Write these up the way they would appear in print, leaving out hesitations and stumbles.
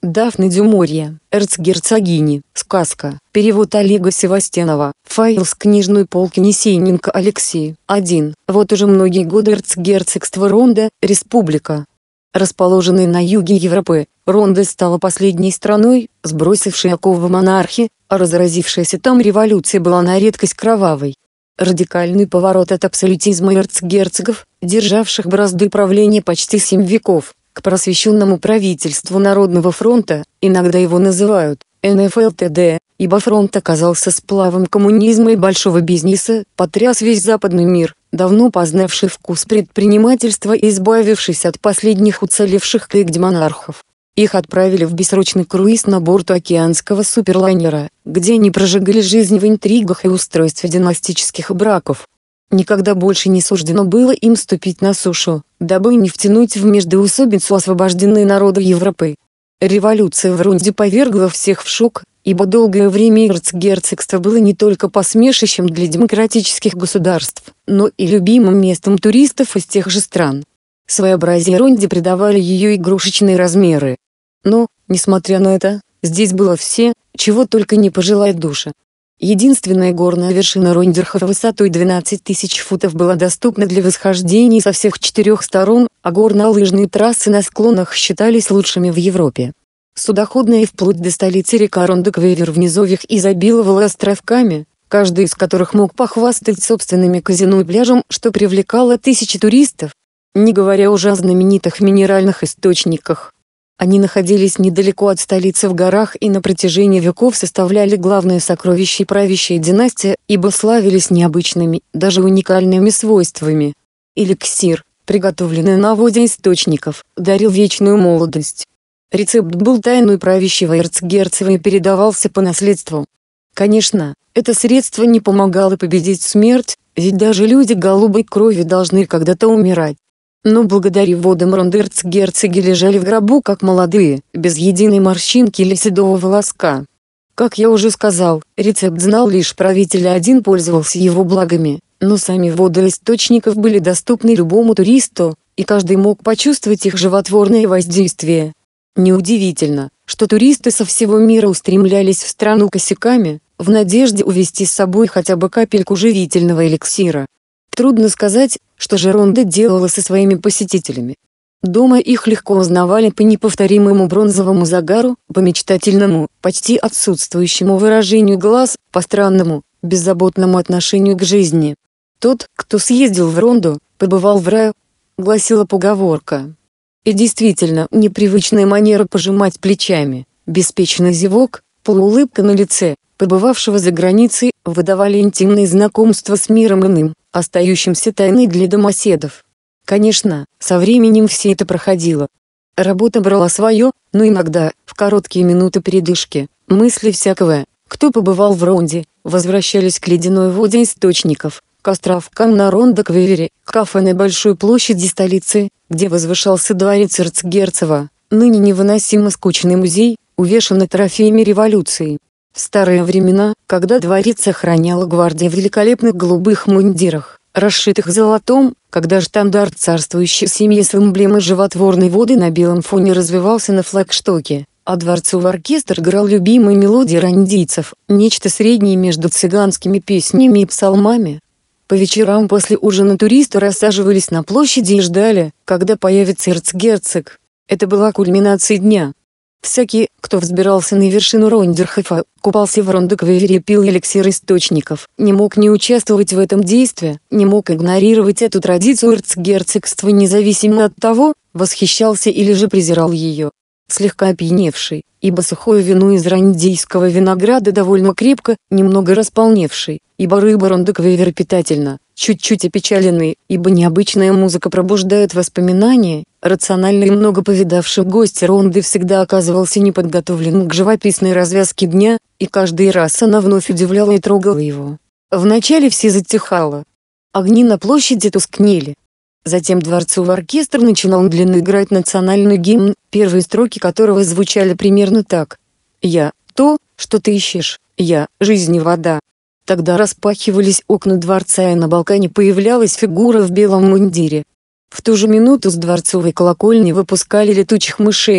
Дафна Дюморья, эрцгерцогини, сказка. Перевод Олега Севастьянова. Файл с книжной полки Несейненко Алексей. 1. Вот уже многие годы эрцгерцогство Ронда, республика, расположенная на юге Европы, Ронда стала последней страной, сбросившей оковы монархии, а разразившаяся там революция была на редкость кровавой. Радикальный поворот от абсолютизма эрцгерцогов, державших бразды правления почти 7 веков, к просвещенному правительству Народного фронта, иногда его называют НФЛТД, ибо фронт оказался сплавом коммунизма и большого бизнеса, потряс весь западный мир, давно познавший вкус предпринимательства и избавившись от последних уцелевших клик-монархов. Их отправили в бессрочный круиз на борт океанского суперлайнера, где они прожигали жизнь в интригах и устройстве династических браков. Никогда больше не суждено было им ступить на сушу, дабы не втянуть в междоусобицу освобожденные народы Европы. Революция в Ронде повергла всех в шок, ибо долгое время эрцгерцогство было не только посмешищем для демократических государств, но и любимым местом туристов из тех же стран. Своеобразие Ронде придавали ее игрушечные размеры. Но, несмотря на это, здесь было все, чего только не пожелает душа. Единственная горная вершина Рондерхофа высотой 12 тысяч футов была доступна для восхождений со всех 4 сторон, а горнолыжные трассы на склонах считались лучшими в Европе. Судоходная вплоть до столицы река Ронда-Квевер в низовьях изобиловала островками, каждый из которых мог похвастать собственными казино и пляжем, что привлекало тысячи туристов, не говоря уже о знаменитых минеральных источниках. Они находились недалеко от столицы в горах и на протяжении веков составляли главное сокровище правящей династии, ибо славились необычными, даже уникальными свойствами. Эликсир, приготовленный на воде источников, дарил вечную молодость. Рецепт был тайной правящего эрцгерцога и передавался по наследству. Конечно, это средство не помогало победить смерть, ведь даже люди голубой крови должны когда-то умирать. Но благодаря водам Ронды эрцгерцоги лежали в гробу как молодые, без единой морщинки или седого волоска. Как я уже сказал, рецепт знал лишь правитель, один пользовался его благами, но сами воды источников были доступны любому туристу, и каждый мог почувствовать их животворное воздействие. Неудивительно, что туристы со всего мира устремлялись в страну косяками, в надежде увезти с собой хотя бы капельку живительного эликсира. Трудно сказать, что же Ронда делала со своими посетителями. Дома их легко узнавали по неповторимому бронзовому загару, по мечтательному, почти отсутствующему выражению глаз, по странному, беззаботному отношению к жизни. «Тот, кто съездил в Ронду, побывал в раю», — гласила поговорка. И действительно, непривычная манера пожимать плечами, беспечный зевок, полуулыбка на лице, побывавшего за границей, выдавали интимные знакомства с миром иным, остающимся тайной для домоседов. Конечно, со временем все это проходило. Работа брала свое, но иногда, в короткие минуты передышки, мысли всякого, кто побывал в Ронде, возвращались к ледяной воде источников, к островкам на Ронда-Квевере, к кафе на большой площади столицы, где возвышался дворец эрцгерцога, ныне невыносимо скучный музей, увешанный трофеями революции. В старые времена, когда дворец охраняла гвардия в великолепных голубых мундирах, расшитых золотом, когда штандарт царствующей семьи с эмблемой животворной воды на белом фоне развивался на флагштоке, а дворцовый оркестр играл любимые мелодии рондийцев, нечто среднее между цыганскими песнями и псалмами. По вечерам после ужина туристы рассаживались на площади и ждали, когда появится эрцгерцог. Это была кульминация дня. Всякий, кто взбирался на вершину Рондерхофа, купался в Ронда-Квевере и пил эликсир источников, не мог не участвовать в этом действии, не мог игнорировать эту традицию эрцгерцогства независимо от того, восхищался или же презирал ее. Слегка опьяневший, ибо сухое вино из рондийского винограда довольно крепко, немного располневший, ибо рыба Ронда-Квевера питательна, чуть-чуть опечаленный, ибо необычная музыка пробуждает воспоминания, рациональный и много повидавший гость Ронды всегда оказывался неподготовленным к живописной развязке дня, и каждый раз она вновь удивляла и трогала его. Вначале все затихало. Огни на площади тускнели. Затем дворцовый оркестр начинал медленно играть национальный гимн, первые строки которого звучали примерно так: «Я — то, что ты ищешь, я — жизнь и вода». Тогда распахивались окна дворца, и на балконе появлялась фигура в белом мундире. В ту же минуту с дворцовой колокольни выпускали летучих мышей,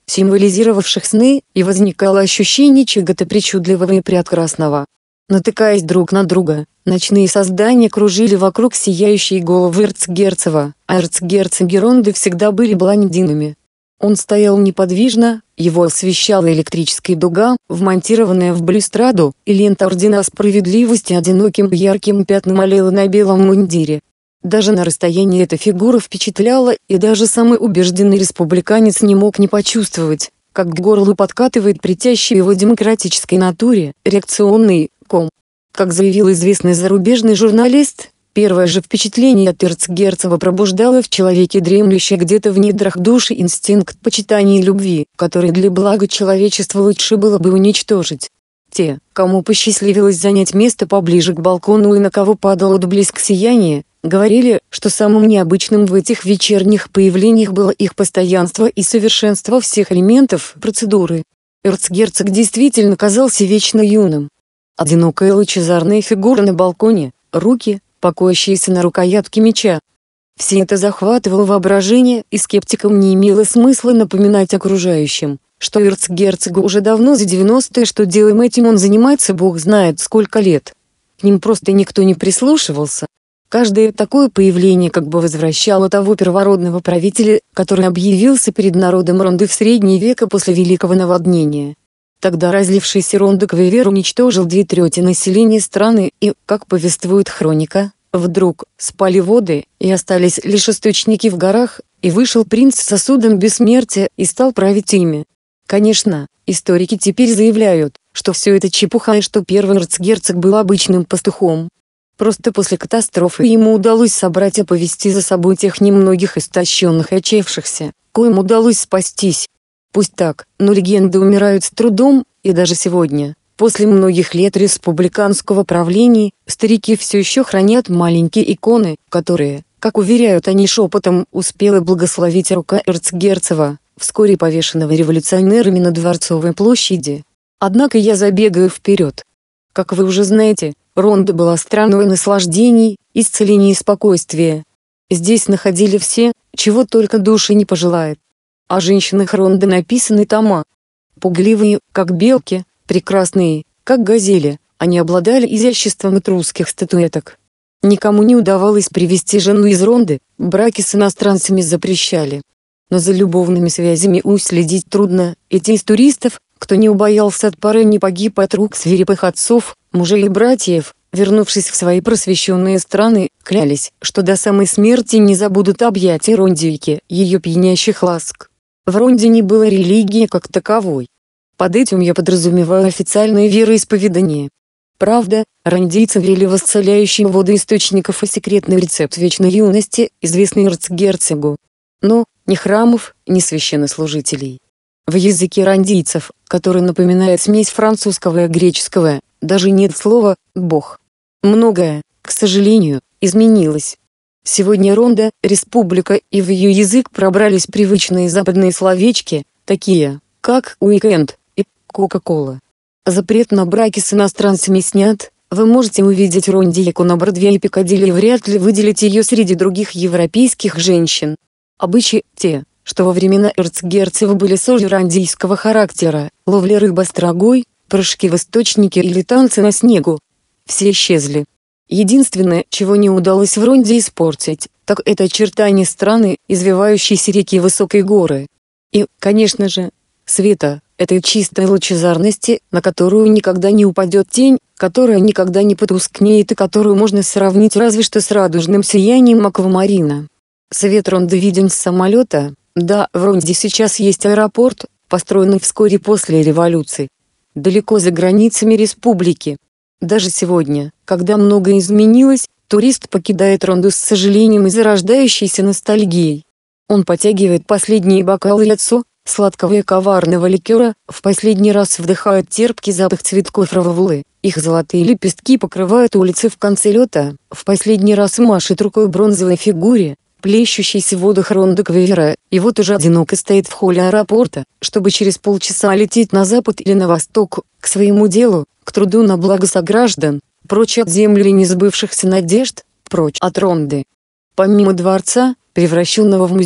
символизировавших сны, и возникало ощущение чего-то причудливого и прекрасного. Натыкаясь друг на друга, ночные создания кружили вокруг сияющей головы эрцгерцога, а эрцгерцоги Ронды всегда были блондинами. Он стоял неподвижно, его освещала электрическая дуга, вмонтированная в балюстраду, и лента Ордена Справедливости одиноким ярким пятном олела на белом мундире. Даже на расстоянии эта фигура впечатляла, и даже самый убежденный республиканец не мог не почувствовать, как к горлу подкатывает притящий его демократической натуре реакционный ком. Как заявил известный зарубежный журналист, первое же впечатление от эрцгерцога пробуждало в человеке дремлющий где-то в недрах души инстинкт почитания и любви, который для блага человечества лучше было бы уничтожить. Те, кому посчастливилось занять место поближе к балкону и на кого падал отблеск сияния, говорили, что самым необычным в этих вечерних появлениях было их постоянство и совершенство всех элементов процедуры. Эрцгерцог действительно казался вечно юным. Одинокая лучезарная фигура на балконе, руки, покоящиеся на рукоятке меча. Все это захватывало воображение, и скептикам не имело смысла напоминать окружающим, что эрцгерцогу уже давно за 90, и что делом этим он занимается бог знает сколько лет. К ним просто никто не прислушивался. Каждое такое появление как бы возвращало того первородного правителя, который объявился перед народом Ронды в средние века после Великого наводнения. Тогда разлившийся Рондо-Квейвер уничтожил 2/3 населения страны, и, как повествует хроника, вдруг спали воды, и остались лишь источники в горах, и вышел принц с сосудом бессмертия и стал править ими. Конечно, историки теперь заявляют, что все это чепуха и что первый эрцгерцог был обычным пастухом. Просто после катастрофы ему удалось собрать и повести за собой тех немногих истощенных и отчаявшихся, коим удалось спастись. Пусть так, но легенды умирают с трудом, и даже сегодня, после многих лет республиканского правления, старики все еще хранят маленькие иконы, которые, как уверяют они шепотом, успела благословить рука эрцгерцога, вскоре повешенного революционерами на Дворцовой площади. Однако я забегаю вперед. Как вы уже знаете, Ронда была страной наслаждений, исцеления и спокойствия. Здесь находили все, чего только душа не пожелает. О женщинах Ронды написаны тома. Пугливые, как белки, прекрасные, как газели, они обладали изяществом этрусских статуэток. Никому не удавалось привести жену из Ронды, браки с иностранцами запрещали. Но за любовными связями уследить трудно, и те из туристов, кто не убоялся от пары, не погиб от рук свирепых отцов, мужей и братьев, вернувшись в свои просвещенные страны, клялись, что до самой смерти не забудут объятия Рондийки, ее пьянящих ласк. В Ронде не было религии как таковой. Под этим я подразумеваю официальное вероисповедание. Правда, рондийцы верили в исцеляющие воды источников и секретный рецепт вечной юности, известный эрцгерцогу. Но ни храмов, ни священнослужителей. В языке рондийцев, который напоминает смесь французского и греческого, даже нет слова «бог». Многое, к сожалению, изменилось. Сегодня Ронда – республика, и в ее язык пробрались привычные западные словечки, такие, как «уикенд» и «кока-кола». Запрет на браки с иностранцами снят, вы можете увидеть Рондийку на Бродвее и Пикадилли и вряд ли выделить ее среди других европейских женщин. Обычаи те, что во времена эрцгерцога были рондийского характера, ловля рыбы строгой, прыжки в источнике или танцы на снегу. Все исчезли. Единственное, чего не удалось в Ронде испортить, так это очертания страны, извивающейся реки и высокой горы. И, конечно же, света, этой чистой лучезарности, на которую никогда не упадет тень, которая никогда не потускнеет и которую можно сравнить разве что с радужным сиянием аквамарина. Свет Ронды виден с самолета. Да, в Ронде сейчас есть аэропорт, построенный вскоре после революции. Далеко за границами республики. Даже сегодня, когда многое изменилось, турист покидает Ронду с сожалением и зарождающейся ностальгией. Он потягивает последние бокалы яцо, сладкого и коварного ликера, в последний раз вдыхает терпкий запах цветков равулы, их золотые лепестки покрывают улицы в конце лета, в последний раз машет рукой бронзовой фигуре, плещущейся в водах Рондо-Квейвера, и вот уже одиноко стоит в холле аэропорта, чтобы через полчаса лететь на запад или на восток, к своему делу, к труду на благо сограждан, прочь от земли несбывшихся надежд, прочь от Ронды. Помимо дворца, превращенного в музей,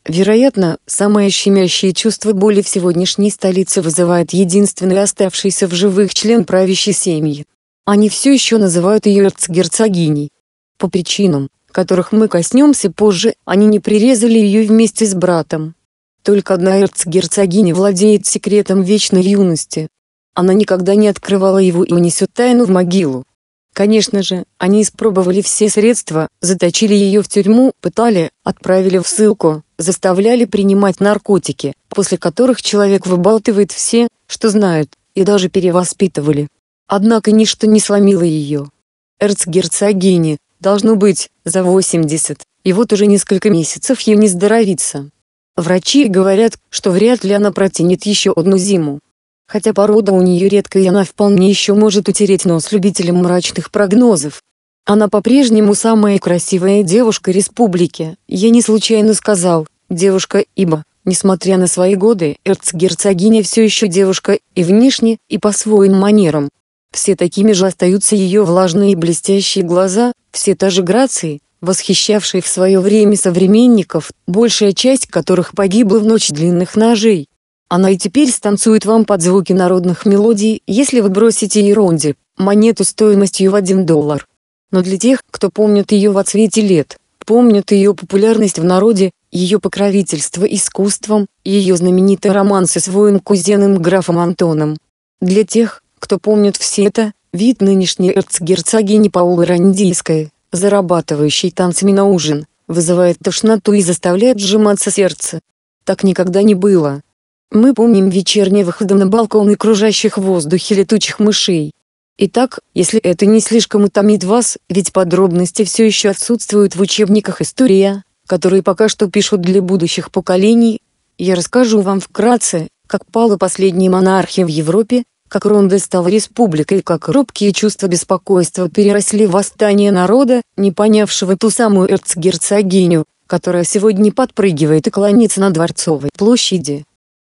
Вероятно, самое щемящее чувство боли в сегодняшней столице вызывает единственный оставшийся в живых член правящей семьи. Они все еще называют ее эрцгерцогиней. По причинам, которых мы коснемся позже, они не прирезали ее вместе с братом. Только одна эрцгерцогиня владеет секретом вечной юности. Она никогда не открывала его и унесет тайну в могилу. Конечно же, они испробовали все средства, заточили ее в тюрьму, пытали, отправили в ссылку, заставляли принимать наркотики, после которых человек выбалтывает все, что знает, и даже перевоспитывали. Однако ничто не сломило ее. Эрцгерцогине, должно быть, за 80, и вот уже несколько месяцев ей не здоровится. Врачи говорят, что вряд ли она протянет еще одну зиму. Хотя порода у нее редкая и она вполне еще может утереть нос любителям мрачных прогнозов. Она по-прежнему самая красивая девушка республики. Я не случайно сказал «девушка», ибо, несмотря на свои годы, эрцгерцогиня все еще девушка и внешне, и по своим манерам. Все такими же остаются ее влажные и блестящие глаза, все та же грации, восхищавшие в свое время современников, большая часть которых погибла в ночь длинных ножей. Она и теперь станцует вам под звуки народных мелодий, если вы бросите ей ронди, монету стоимостью в $1. Но для тех, кто помнит ее во цвете лет, помнит ее популярность в народе, ее покровительство искусством, ее знаменитые романсы с воин-кузеном графом Антоном. Для тех, кто помнит все это, вид нынешней эрцгерцогини Паулы Рандийской, зарабатывающей танцами на ужин, вызывает тошноту и заставляет сжиматься сердце. Так никогда не было. Мы помним вечерние выходы на балкон и кружащих в воздухе летучих мышей. Итак, если это не слишком утомит вас, ведь подробности все еще отсутствуют в учебниках истории, которые пока что пишут для будущих поколений, я расскажу вам вкратце, как пала последняя монархия в Европе, как Ронда стала республикой и как робкие чувства беспокойства переросли в восстание народа, не понявшего ту самую эрцгерцогиню, которая сегодня подпрыгивает и кланяется на Дворцовой площади.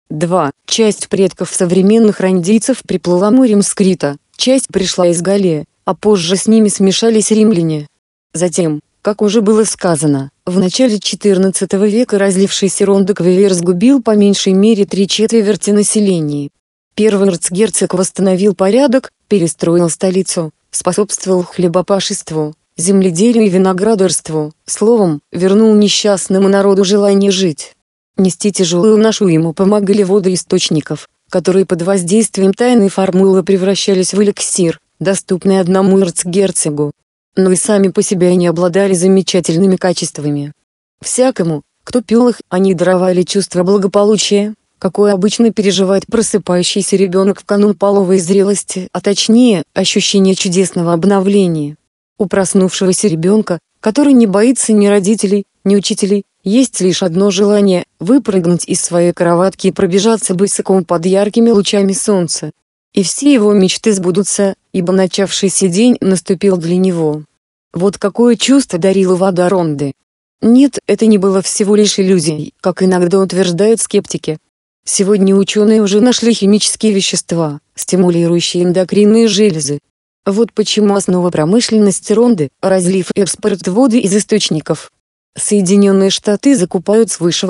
2. Часть предков современных рандийцев приплыла морем с Крита, часть пришла из Галлии, а позже с ними смешались римляне. Затем, как уже было сказано, в начале XIV века разлившийся Рондо-Квивер сгубил по меньшей мере 3/4 населения. Первый эрцгерцог восстановил порядок, перестроил столицу, способствовал хлебопашеству, земледелию и виноградарству, словом, вернул несчастному народу желание жить. Нести тяжелую ношу ему помогали воды источников, которые под воздействием тайной формулы превращались в эликсир, доступный одному эрцгерцогу. Но и сами по себе они обладали замечательными качествами. Всякому, кто пил их, они даровали чувство благополучия, какое обычно переживает просыпающийся ребенок в канун половой зрелости, а точнее, ощущение чудесного обновления. У проснувшегося ребенка, который не боится ни родителей, ни учителей, есть лишь одно желание – выпрыгнуть из своей кроватки и пробежаться босиком под яркими лучами солнца. И все его мечты сбудутся, ибо начавшийся день наступил для него. Вот какое чувство дарила вода Ронды. Нет, это не было всего лишь иллюзией, как иногда утверждают скептики. Сегодня ученые уже нашли химические вещества, стимулирующие эндокринные железы. Вот почему основа промышленности Ронды – разлив и экспорт воды из источников. Соединенные Штаты закупают свыше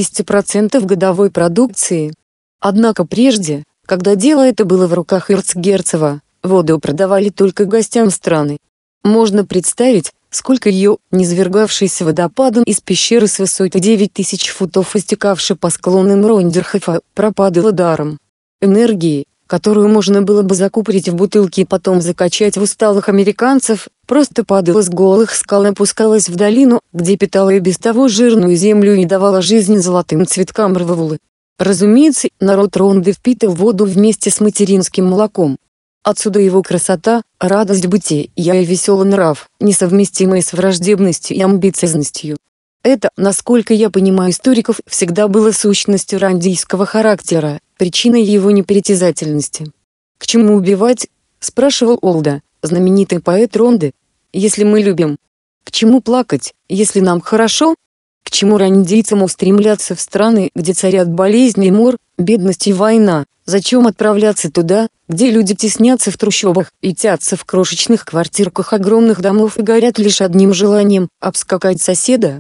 80% годовой продукции. Однако прежде, когда дело это было в руках эрцгерцога, воду продавали только гостям страны. Можно представить, сколько ее, низвергавшийся водопадом из пещеры с высоты 9000 футов и стекавшей по склонам Рондерхофа, пропадало даром. Энергии, которую можно было бы закупорить в бутылки и потом закачать в усталых американцев, просто падала с голых скал и опускалась в долину, где питала и без того жирную землю и давала жизнь золотым цветкам рвулы. Разумеется, народ Ронды впитал воду вместе с материнским молоком. Отсюда его красота, радость бытия и веселый нрав, несовместимые с враждебностью и амбициозностью. Это, насколько я понимаю историков, всегда было сущностью рандийского характера, причиной его непритязательности. «К чему убивать?» – спрашивал Олда, знаменитый поэт Ронды. «Если мы любим. К чему плакать, если нам хорошо? К чему рандийцам устремляться в страны, где царят болезни и мор, бедность и война? Зачем отправляться туда, где люди теснятся в трущобах, ютятся в крошечных квартирках огромных домов и горят лишь одним желанием – обскакать соседа?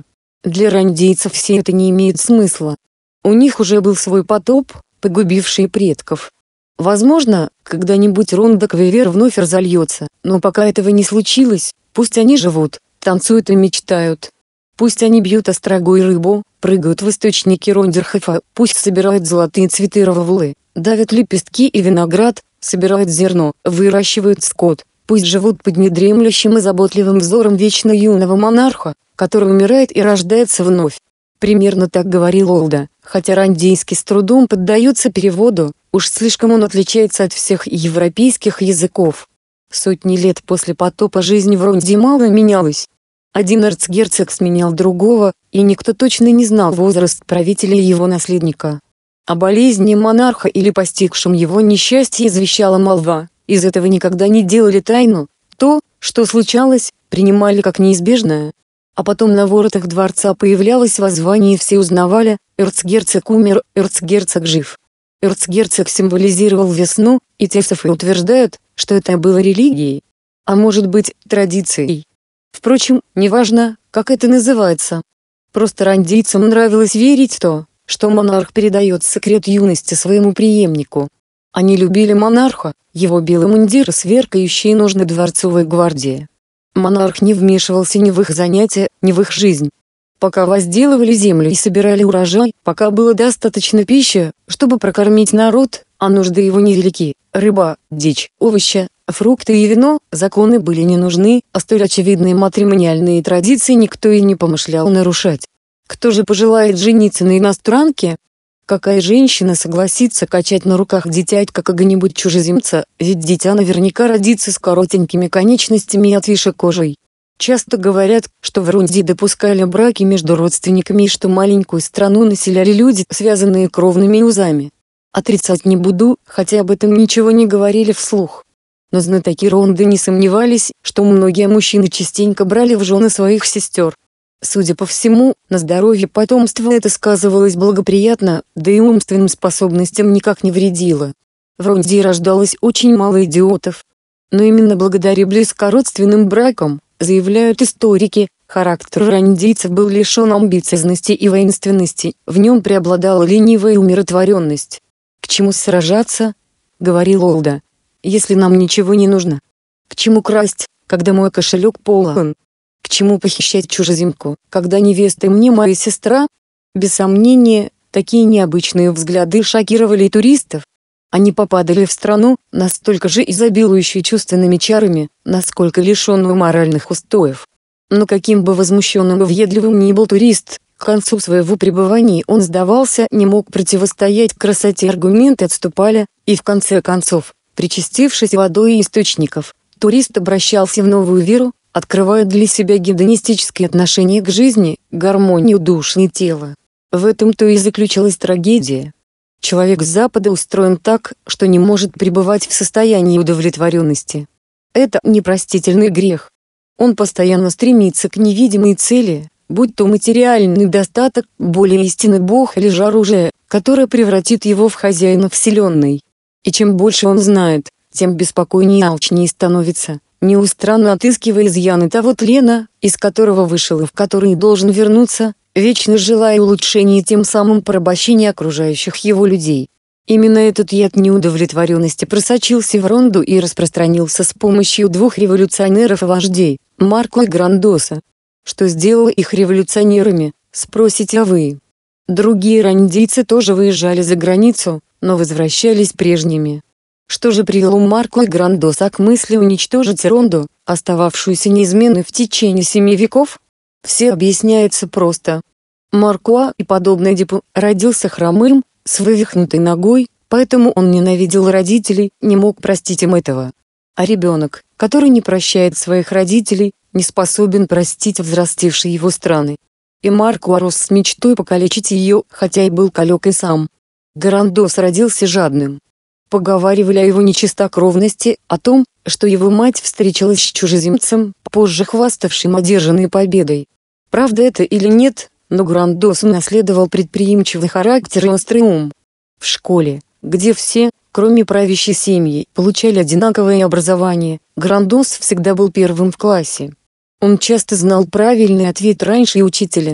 Для рандейцев все это не имеет смысла. У них уже был свой потоп, погубивший предков. Возможно, когда-нибудь Ронда Квивер вновь разольется, но пока этого не случилось, пусть они живут, танцуют и мечтают. Пусть они бьют острогу и рыбу, прыгают в источники Рондерхефа, пусть собирают золотые цветы равулы, давят лепестки и виноград, собирают зерно, выращивают скот, пусть живут под недремлющим и заботливым взором вечно юного монарха, который умирает и рождается вновь. Примерно так говорил Олда, хотя рандейский с трудом поддается переводу, уж слишком он отличается от всех европейских языков. Сотни лет после потопа жизнь в Ронде мало менялась. Один эрцгерцог сменял другого, и никто точно не знал возраст правителя и его наследника. О болезни монарха или постигшем его несчастье извещала молва, из этого никогда не делали тайну, то, что случалось, принимали как неизбежное. А потом на воротах дворца появлялось воззвание и все узнавали: эрцгерцог умер, эрцгерцог жив. Эрцгерцог символизировал весну, и теософы утверждают, что это было религией. А может быть, традицией. Впрочем, неважно, как это называется. Просто рандейцам нравилось верить в то, что монарх передает секрет юности своему преемнику. Они любили монарха, его белый мундир и сверкающие ножны дворцовой гвардии. Монарх не вмешивался ни в их занятия, ни в их жизнь. Пока возделывали землю и собирали урожай, пока было достаточно пищи, чтобы прокормить народ, а нужды его невелики, рыба, дичь, овощи, фрукты и вино, законы были не нужны, а столь очевидные матримониальные традиции никто и не помышлял нарушать. Кто же пожелает жениться на иностранке? Какая женщина согласится качать на руках дитять какого-нибудь чужеземца, ведь дитя наверняка родится с коротенькими конечностями и отвисшей кожей. Часто говорят, что в Рунде допускали браки между родственниками и что маленькую страну населяли люди, связанные кровными узами. Отрицать не буду, хотя об этом ничего не говорили вслух. Но знатоки Ронды не сомневались, что многие мужчины частенько брали в жены своих сестер. Судя по всему, на здоровье потомства это сказывалось благоприятно, да и умственным способностям никак не вредило. В Ронде рождалось очень мало идиотов. Но именно благодаря близкородственным бракам, заявляют историки, характер рандейцев был лишен амбициозности и воинственности, в нем преобладала ленивая умиротворенность. «К чему сражаться?» — говорил Олда. «Если нам ничего не нужно. К чему красть, когда мой кошелек полон? К чему похищать чужеземку, когда невеста мне моя сестра?» Без сомнения, такие необычные взгляды шокировали и туристов. Они попадали в страну, настолько же изобилующую чувственными чарами, насколько лишенную моральных устоев. Но каким бы возмущенным и въедливым ни был турист, к концу своего пребывания он сдавался, не мог противостоять красоте, аргументы отступали, и в конце концов, причастившись водой и источников, турист обращался в новую веру, открывая для себя гедонистическое отношение к жизни, гармонию души и тела. В этом-то и заключалась трагедия. Человек с Запада устроен так, что не может пребывать в состоянии удовлетворенности. Это непростительный грех. Он постоянно стремится к невидимой цели, будь то материальный достаток, более истинный Бог или же оружие, которое превратит его в хозяина вселенной. И чем больше он знает, тем беспокойнее и алчнее становится, неустанно отыскивая изъяны того тлена, из которого вышел и в который должен вернуться, вечно желая улучшения и тем самым порабощения окружающих его людей. Именно этот яд неудовлетворенности просочился в Ронду и распространился с помощью двух революционеров и вождей, Марко и Грандоса. Что сделало их революционерами, спросите вы. Другие рандейцы тоже выезжали за границу, но возвращались прежними. Что же привело Марко и Грандоса к мысли уничтожить Ронду, остававшуюся неизменной в течение 7 веков? Все объясняется просто. Марко, и подобно Эдипу, родился хромым, с вывихнутой ногой, поэтому он ненавидел родителей, не мог простить им этого. А ребенок, который не прощает своих родителей, не способен простить взрастившие его страны. И Марко рос с мечтой покалечить ее, хотя и был калек и сам. Грандос родился жадным. Поговаривали о его нечистокровности, о том, что его мать встречалась с чужеземцем, позже хваставшим одержанной победой. Правда это или нет, но Грандос унаследовал предприимчивый характер и острый ум. В школе, где все, кроме правящей семьи, получали одинаковое образование, Грандос всегда был первым в классе. Он часто знал правильный ответ раньше учителя.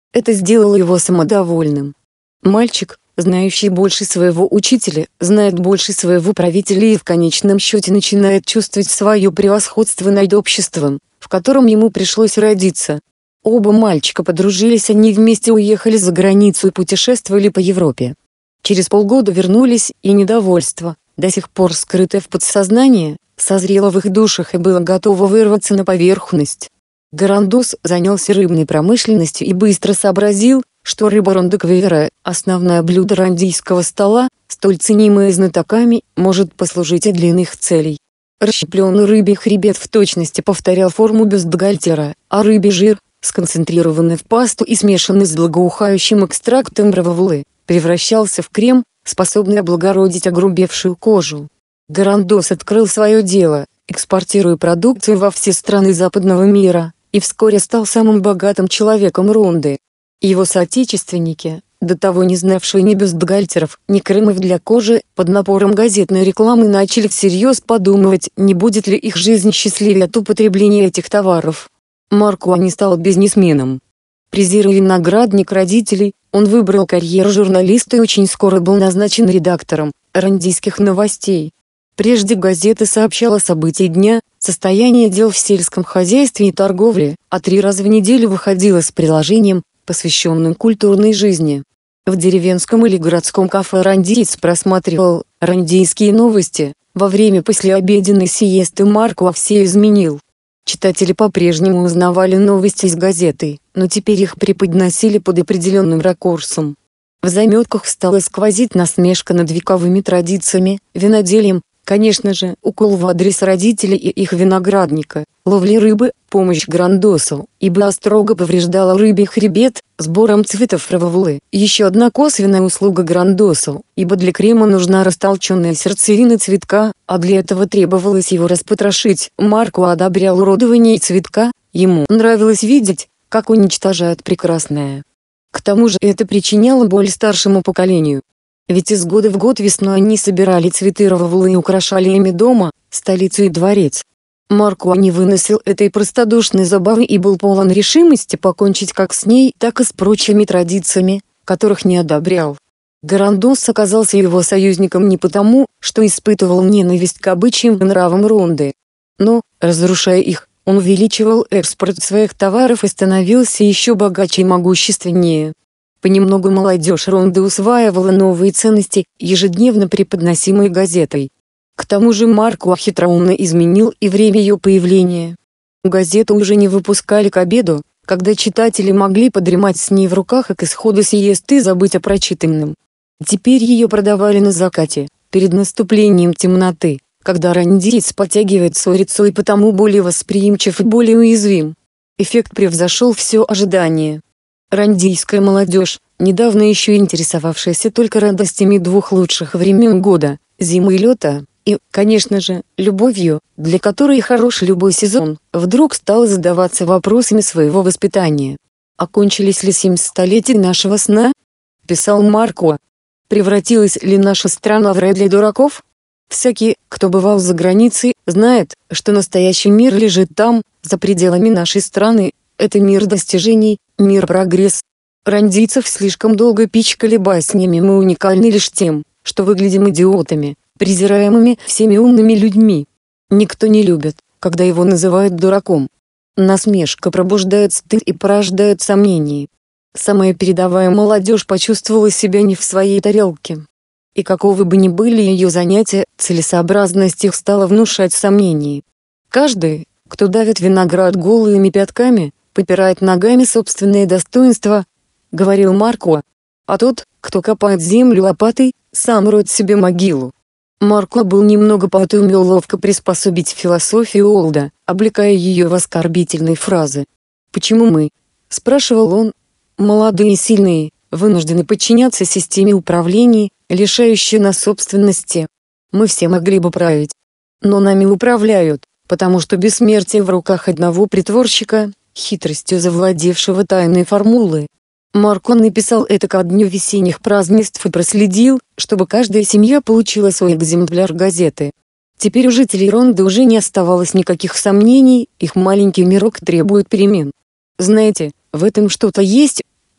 Это сделало его самодовольным. Мальчик, знающий больше своего учителя, знает больше своего правителя и в конечном счете начинает чувствовать свое превосходство над обществом, в котором ему пришлось родиться. Оба мальчика подружились, они вместе уехали за границу и путешествовали по Европе. Через полгода вернулись, и недовольство, до сих пор скрытое в подсознании, созрело в их душах и было готово вырваться на поверхность. Гарандос занялся рыбной промышленностью и быстро сообразил, что рыба рондеквейра, основное блюдо рандийского стола, столь ценимое знатоками, может послужить и для иных целей. Расщепленный рыбий хребет в точности повторял форму бюстгальтера, а рыбий жир, сконцентрированный в пасту и смешанный с благоухающим экстрактом равовлы, превращался в крем, способный облагородить огрубевшую кожу. Гарандос открыл свое дело, экспортируя продукцию во все страны западного мира, и вскоре стал самым богатым человеком Ронды. Его соотечественники, до того не знавшие ни бюстгальтеров, ни кремов для кожи, под напором газетной рекламы начали всерьез подумывать, не будет ли их жизнь счастливее от употребления этих товаров. Маркуа не стал бизнесменом. Презируя виноградник родителей, он выбрал карьеру журналиста и очень скоро был назначен редактором рандийских новостей. Прежде газета сообщала о событии дня, состоянии дел в сельском хозяйстве и торговле, а 3 раза в неделю выходила с приложением, посвященным культурной жизни. В деревенском или городском кафе рандиец просматривал рандийские новости. Во время послеобеденной сиесты Маркуа все изменил. Читатели по-прежнему узнавали новости из газеты, но теперь их преподносили под определенным ракурсом. В заметках стала сквозить насмешка над вековыми традициями, виноделием, конечно же, укол в адрес родителей и их виноградника, ловли рыбы, помощь Гарандосу, ибо острого повреждала рыбий хребет, сбором цветов равовлы. Еще одна косвенная услуга Гарандосу, ибо для крема нужна растолченная сердцевина цветка, а для этого требовалось его распотрошить. Маркуа одобрял уродование цветка, ему нравилось видеть, как уничтожают прекрасное. К тому же это причиняло боль старшему поколению. Ведь из года в год весной они собирали цветы равовлы и украшали ими дома, столицу и дворец. Маркуа не выносил этой простодушной забавы и был полон решимости покончить как с ней, так и с прочими традициями, которых не одобрял. Гарандос оказался его союзником не потому, что испытывал ненависть к обычаям и нравам Ронды. Но, разрушая их, он увеличивал экспорт своих товаров и становился еще богаче и могущественнее. Понемногу молодежь Ронды усваивала новые ценности, ежедневно преподносимые газетой. К тому же Маркуа хитроумно изменил и время ее появления. Газету уже не выпускали к обеду, когда читатели могли подремать с ней в руках и к исходу сиесты забыть о прочитанном. Теперь ее продавали на закате, перед наступлением темноты, когда рандиец подтягивает сорицу и потому более восприимчив и более уязвим. Эффект превзошел все ожидание. Рандийская молодежь, недавно еще интересовавшаяся только радостями 2 лучших времен года, зимы и лета, и, конечно же, любовью, для которой хорош любой сезон, вдруг стала задаваться вопросами своего воспитания. «Окончились ли 7 столетий нашего сна?» – писал Маркуа. «Превратилась ли наша страна в рай для дураков? Всякий, кто бывал за границей, знает, что настоящий мир лежит там, за пределами нашей страны. Это мир достижений, мир прогресс. Рандийцев слишком долго пичкали баснями, мы уникальны лишь тем, что выглядим идиотами, презираемыми всеми умными людьми. Никто не любит, когда его называют дураком. Насмешка пробуждает стыд и порождает сомнения. Самая передовая молодежь почувствовала себя не в своей тарелке. И каковы бы ни были ее занятия, целесообразность их стала внушать сомнения. Каждый, кто давит виноград голыми пятками, попирает ногами собственные достоинства, говорил Маркуа. А тот, кто копает землю лопатой, сам роет себе могилу. Маркуа был немного поэт и умел ловко приспособить философию Олда, облекая ее в оскорбительные фразы. «Почему мы?» – спрашивал он. «Молодые и сильные, вынуждены подчиняться системе управления, лишающей нас собственности. Мы все могли бы править. Но нами управляют, потому что бессмертие в руках одного притворщика, хитростью завладевшего тайной формулы». Маркуа написал это ко дню весенних празднеств и проследил, чтобы каждая семья получила свой экземпляр газеты. Теперь у жителей Ронды уже не оставалось никаких сомнений, их маленький мирок требует перемен. «Знаете, в этом что-то есть»,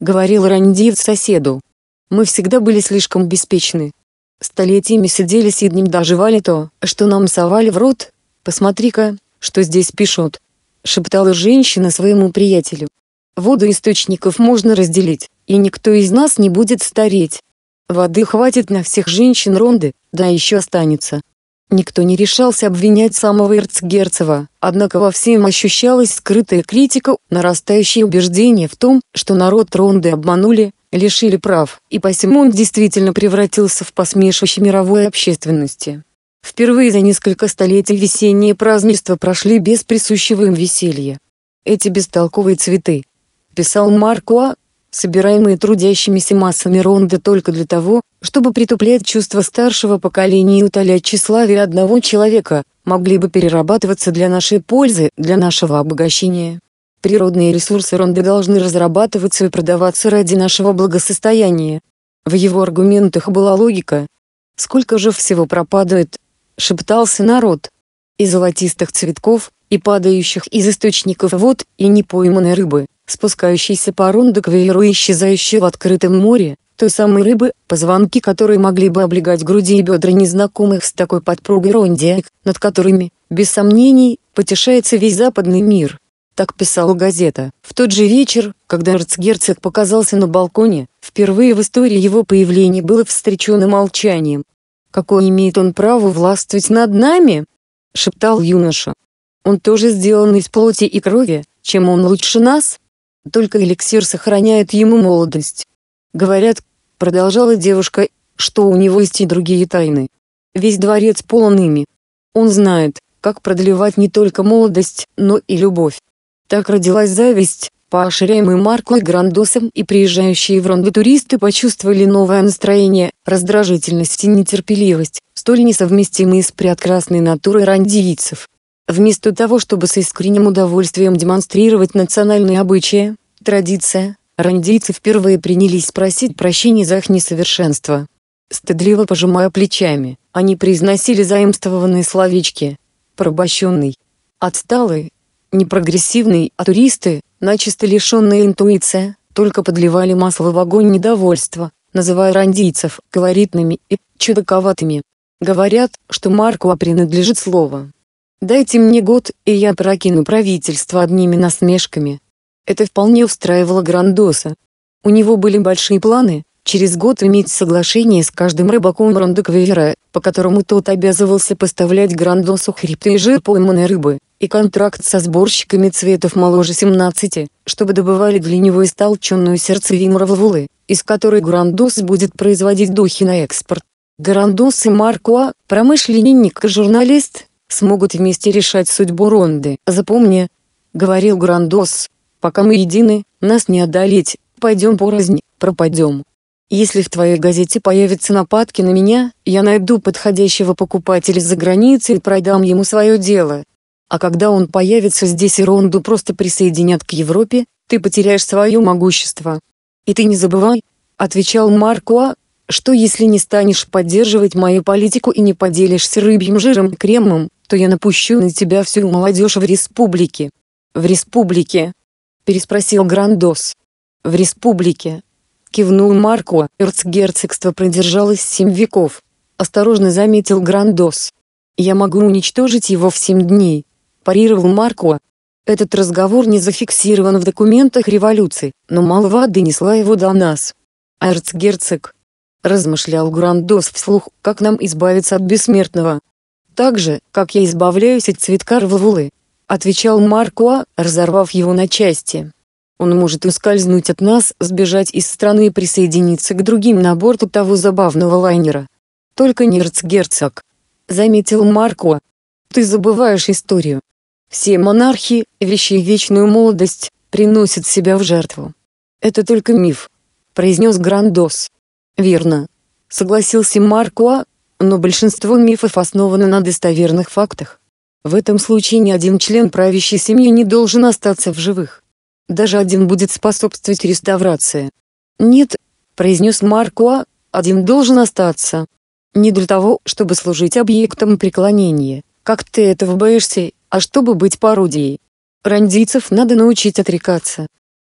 говорил рандиец соседу. Мы всегда были слишком беспечны. Столетиями сидели сиднем доживали то, что нам совали в рот. Посмотри-ка, что здесь пишут, шептала женщина своему приятелю. Воду источников можно разделить, и никто из нас не будет стареть. Воды хватит на всех женщин Ронды, да еще останется. Никто не решался обвинять самого эрцгерцога, однако во всем ощущалась скрытая критика, нарастающее убеждение в том, что народ Ронды обманули, лишили прав, и посему он действительно превратился в посмешище мировой общественности. Впервые за несколько столетий весенние празднества прошли без присущего им веселья. «Эти бестолковые цветы», — писал Маркуа, собираемые трудящимися массами Ронды только для того, чтобы притуплять чувства старшего поколения и утолять тщеславие одного человека, могли бы перерабатываться для нашей пользы, для нашего обогащения. Природные ресурсы Ронды должны разрабатываться и продаваться ради нашего благосостояния. В его аргументах была логика. «Сколько же всего пропадает», — шептался народ, «и золотистых цветков, и падающих из источников вод, и непойманной рыбы, спускающейся по Ронде к вееру и исчезающей в открытом море, той самой рыбы, позвонки которой могли бы облегать груди и бедра незнакомых с такой подпругой рондиак, над которыми, без сомнений, потешается весь западный мир». Так писала газета. В тот же вечер, когда эрцгерцог показался на балконе, впервые в истории его появление было встречено молчанием. «Какое имеет он право властвовать над нами?» — шептал юноша. «Он тоже сделан из плоти и крови, чем он лучше нас? Только эликсир сохраняет ему молодость. Говорят, — продолжала девушка, — что у него есть и другие тайны. Весь дворец полон ими. Он знает, как продлевать не только молодость, но и любовь». Так родилась зависть, поощряемый Маркуа Грандосом, и приезжающие в Ронду туристы почувствовали новое настроение, раздражительность и нетерпеливость, столь несовместимые с прекрасной натурой рандийцев. Вместо того, чтобы с искренним удовольствием демонстрировать национальные обычаи, традиции, рандийцы впервые принялись просить прощения за их несовершенство. Стыдливо пожимая плечами, они произносили заимствованные словечки: порабощенный, отсталый, непрогрессивный, а туристы, начисто лишенные интуиции, только подливали масло в огонь недовольства, называя рандийцев колоритными и чудаковатыми. Говорят, что Маркуа принадлежит слово. «Дайте мне год, и я прокину правительство одними насмешками». Это вполне устраивало Грандоса. У него были большие планы, через год иметь соглашение с каждым рыбаком Ронды Квейра, по которому тот обязывался поставлять Грандосу хребты и жир пойманной рыбы, и контракт со сборщиками цветов моложе 17, чтобы добывали для него истолченную сердцевину раввулы, из которой Грандос будет производить духи на экспорт. Грандос и Маркуа, промышленник и журналист, смогут вместе решать судьбу Ронды. «Запомни, — говорил Грандос, — пока мы едины, нас не одолеть, пойдем порознь, пропадем. Если в твоей газете появятся нападки на меня, я найду подходящего покупателя за границей и продам ему свое дело. А когда он появится здесь и Ронду просто присоединят к Европе, ты потеряешь свое могущество. И ты не забывай, — отвечал Маркуа, — что если не станешь поддерживать мою политику и не поделишься рыбьим жиром и кремом, то я напущу на тебя всю молодежь в республике». «В республике?» — переспросил Грандос. «В республике», — кивнул Маркуа. «Эрцгерцогство продержалось 7 веков», — осторожно заметил Грандос. «Я могу уничтожить его в 7 дней», — парировал Маркуа. «Этот разговор не зафиксирован в документах революции, но молва донесла его до нас». «А эрцгерцог?» — размышлял Грандос вслух, — «как нам избавиться от бессмертного?» «Так же, как я избавляюсь от цветка раввулы», — отвечал Маркуа, разорвав его на части. «Он может ускользнуть от нас, сбежать из страны и присоединиться к другим на борту того забавного лайнера. Только не эрцгерцог», — заметил Маркуа. «Ты забываешь историю. Все монархи, вещие вечную молодость, приносят себя в жертву». «Это только миф», — произнес Грандос. «Верно», — согласился Маркуа, — «но большинство мифов основано на достоверных фактах. В этом случае ни один член правящей семьи не должен остаться в живых. Даже один будет способствовать реставрации». «Нет», — произнес Маркуа, — «один должен остаться. Не для того, чтобы служить объектом преклонения, как ты этого боишься, а чтобы быть пародией. Рандийцев надо научить отрекаться.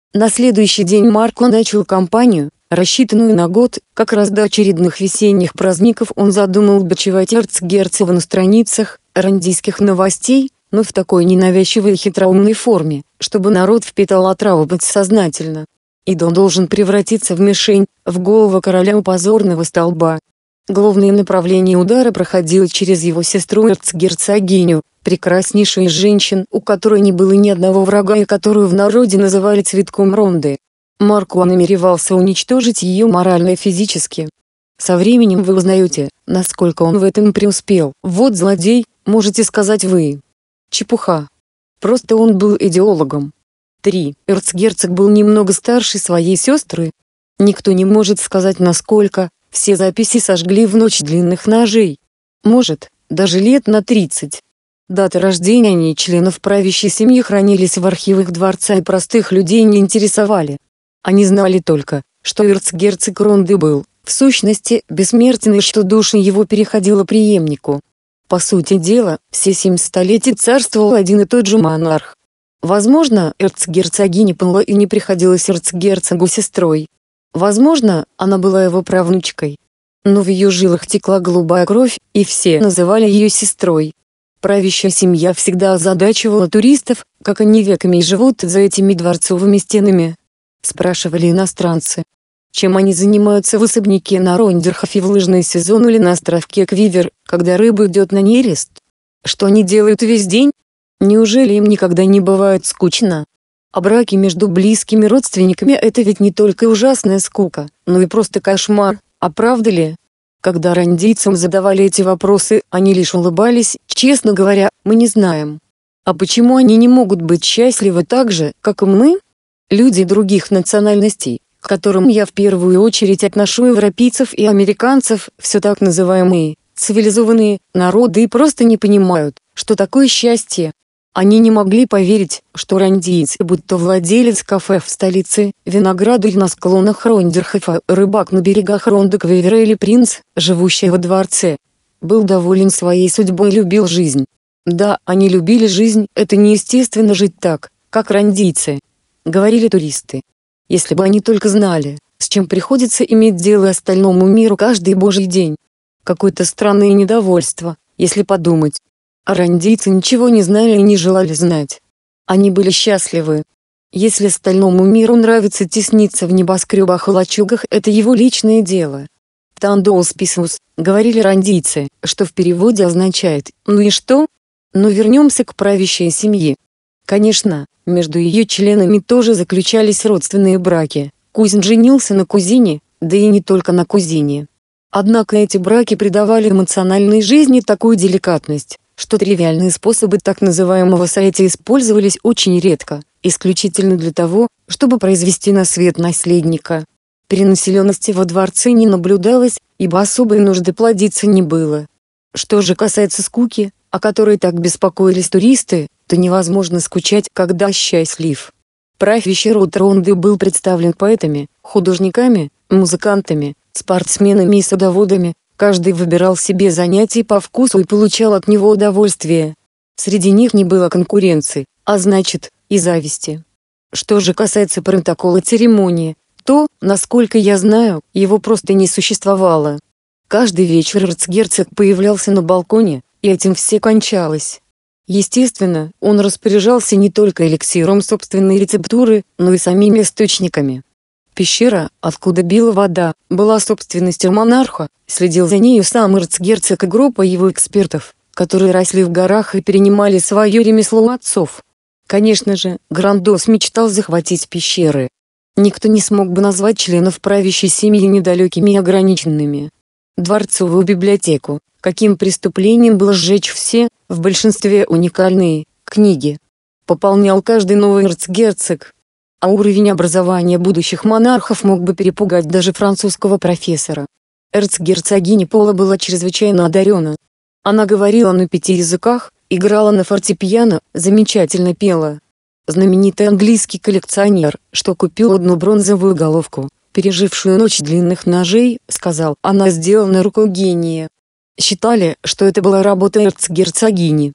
На следующий день Марко начал кампанию, рассчитанную на год. Как раз до очередных весенних праздников он задумал бичевать эрцгерцога на страницах рандийских новостей, но в такой ненавязчивой и хитроумной форме, чтобы народ впитал отраву подсознательно. И Дон должен превратиться в мишень, в голову короля у позорного столба. Главное направление удара проходило через его сестру эрцгерцогиню, прекраснейшую из женщин, у которой не было ни одного врага и которую в народе называли цветком Ронды. Марко намеревался уничтожить ее морально и физически. Со временем вы узнаете, насколько он в этом преуспел. Вот злодей, можете сказать вы. Чепуха. Просто он был идеологом. 3. Эрцгерцог был немного старше своей сестры. Никто не может сказать насколько, все записи сожгли в ночь длинных ножей. Может, даже лет на 30. Даты рождения членов правящей семьи хранились в архивах дворца и простых людей не интересовали. Они знали только, что эрцгерцог Ронды был, в сущности, бессмертен и что душа его переходила преемнику. По сути дела, все 7 столетий царствовал один и тот же монарх. Возможно, эрцгерцогиня Пэлла и не приходилась эрцгерцогу сестрой. Возможно, она была его правнучкой. Но в ее жилах текла голубая кровь, и все называли ее сестрой. Правящая семья всегда озадачивала туристов, как они веками живут за этими дворцовыми стенами. Спрашивали иностранцы. Чем они занимаются в особняке на Рондерхофе в лыжный сезон или на островке Квивер, когда рыба идет на нерест? Что они делают весь день? Неужели им никогда не бывает скучно? А браки между близкими родственниками – это ведь не только ужасная скука, но и просто кошмар, а правда ли? Когда рандийцам задавали эти вопросы, они лишь улыбались, честно говоря, мы не знаем. А почему они не могут быть счастливы так же, как и мы? Люди других национальностей, к которым я в первую очередь отношу европейцев и американцев, все так называемые цивилизованные народы, и просто не понимают, что такое счастье. Они не могли поверить, что рандиец, будь то владелец кафе в столице, виноградарь на склонах Рондерхофа, рыбак на берегах Ронды Квивера или принц, живущий во дворце, был доволен своей судьбой и любил жизнь. Да, они любили жизнь, это неестественно жить так, как рандийцы, говорили туристы. Если бы они только знали, с чем приходится иметь дело остальному миру каждый божий день. Какое-то странное недовольство, если подумать. А рандийцы ничего не знали и не желали знать. Они были счастливы. Если остальному миру нравится тесниться в небоскребах и лачугах, это его личное дело. «Тандоус писус», говорили рандийцы, что в переводе означает «ну и что?». Но вернемся к правящей семье. Конечно, между ее членами тоже заключались родственные браки. Кузен женился на кузине, да и не только на кузине. Однако эти браки придавали эмоциональной жизни такую деликатность, что тривиальные способы так называемого соития использовались очень редко, исключительно для того, чтобы произвести на свет наследника. Перенаселенности во дворце не наблюдалось, ибо особой нужды плодиться не было. Что же касается скуки, о которой так беспокоились туристы, то невозможно скучать, когда счастлив. Правящий род Ронды был представлен поэтами, художниками, музыкантами, спортсменами и садоводами. Каждый выбирал себе занятие по вкусу и получал от него удовольствие. Среди них не было конкуренции, а значит, и зависти. Что же касается протокола церемонии, то, насколько я знаю, его просто не существовало. Каждый вечер эрцгерцог появлялся на балконе, и этим все кончалось. Естественно, он распоряжался не только эликсиром собственной рецептуры, но и самими источниками. Пещера, откуда била вода, была собственностью монарха, следил за нею сам эрцгерцог и группа его экспертов, которые росли в горах и перенимали свое ремесло у отцов. Конечно же, Грандос мечтал захватить пещеры. Никто не смог бы назвать членов правящей семьи недалекими и ограниченными. Дворцовую библиотеку, каким преступлением было сжечь все, в большинстве уникальные, книги, пополнял каждый новый эрцгерцог. А уровень образования будущих монархов мог бы перепугать даже французского профессора. Эрцгерцогиня Пэлла была чрезвычайно одарена. Она говорила на 5 языках, играла на фортепиано, замечательно пела. Знаменитый английский коллекционер, что купил одну бронзовую головку, пережившую ночь длинных ножей, сказал, она сделана рукой гения. Считали, что это была работа эрцгерцогини.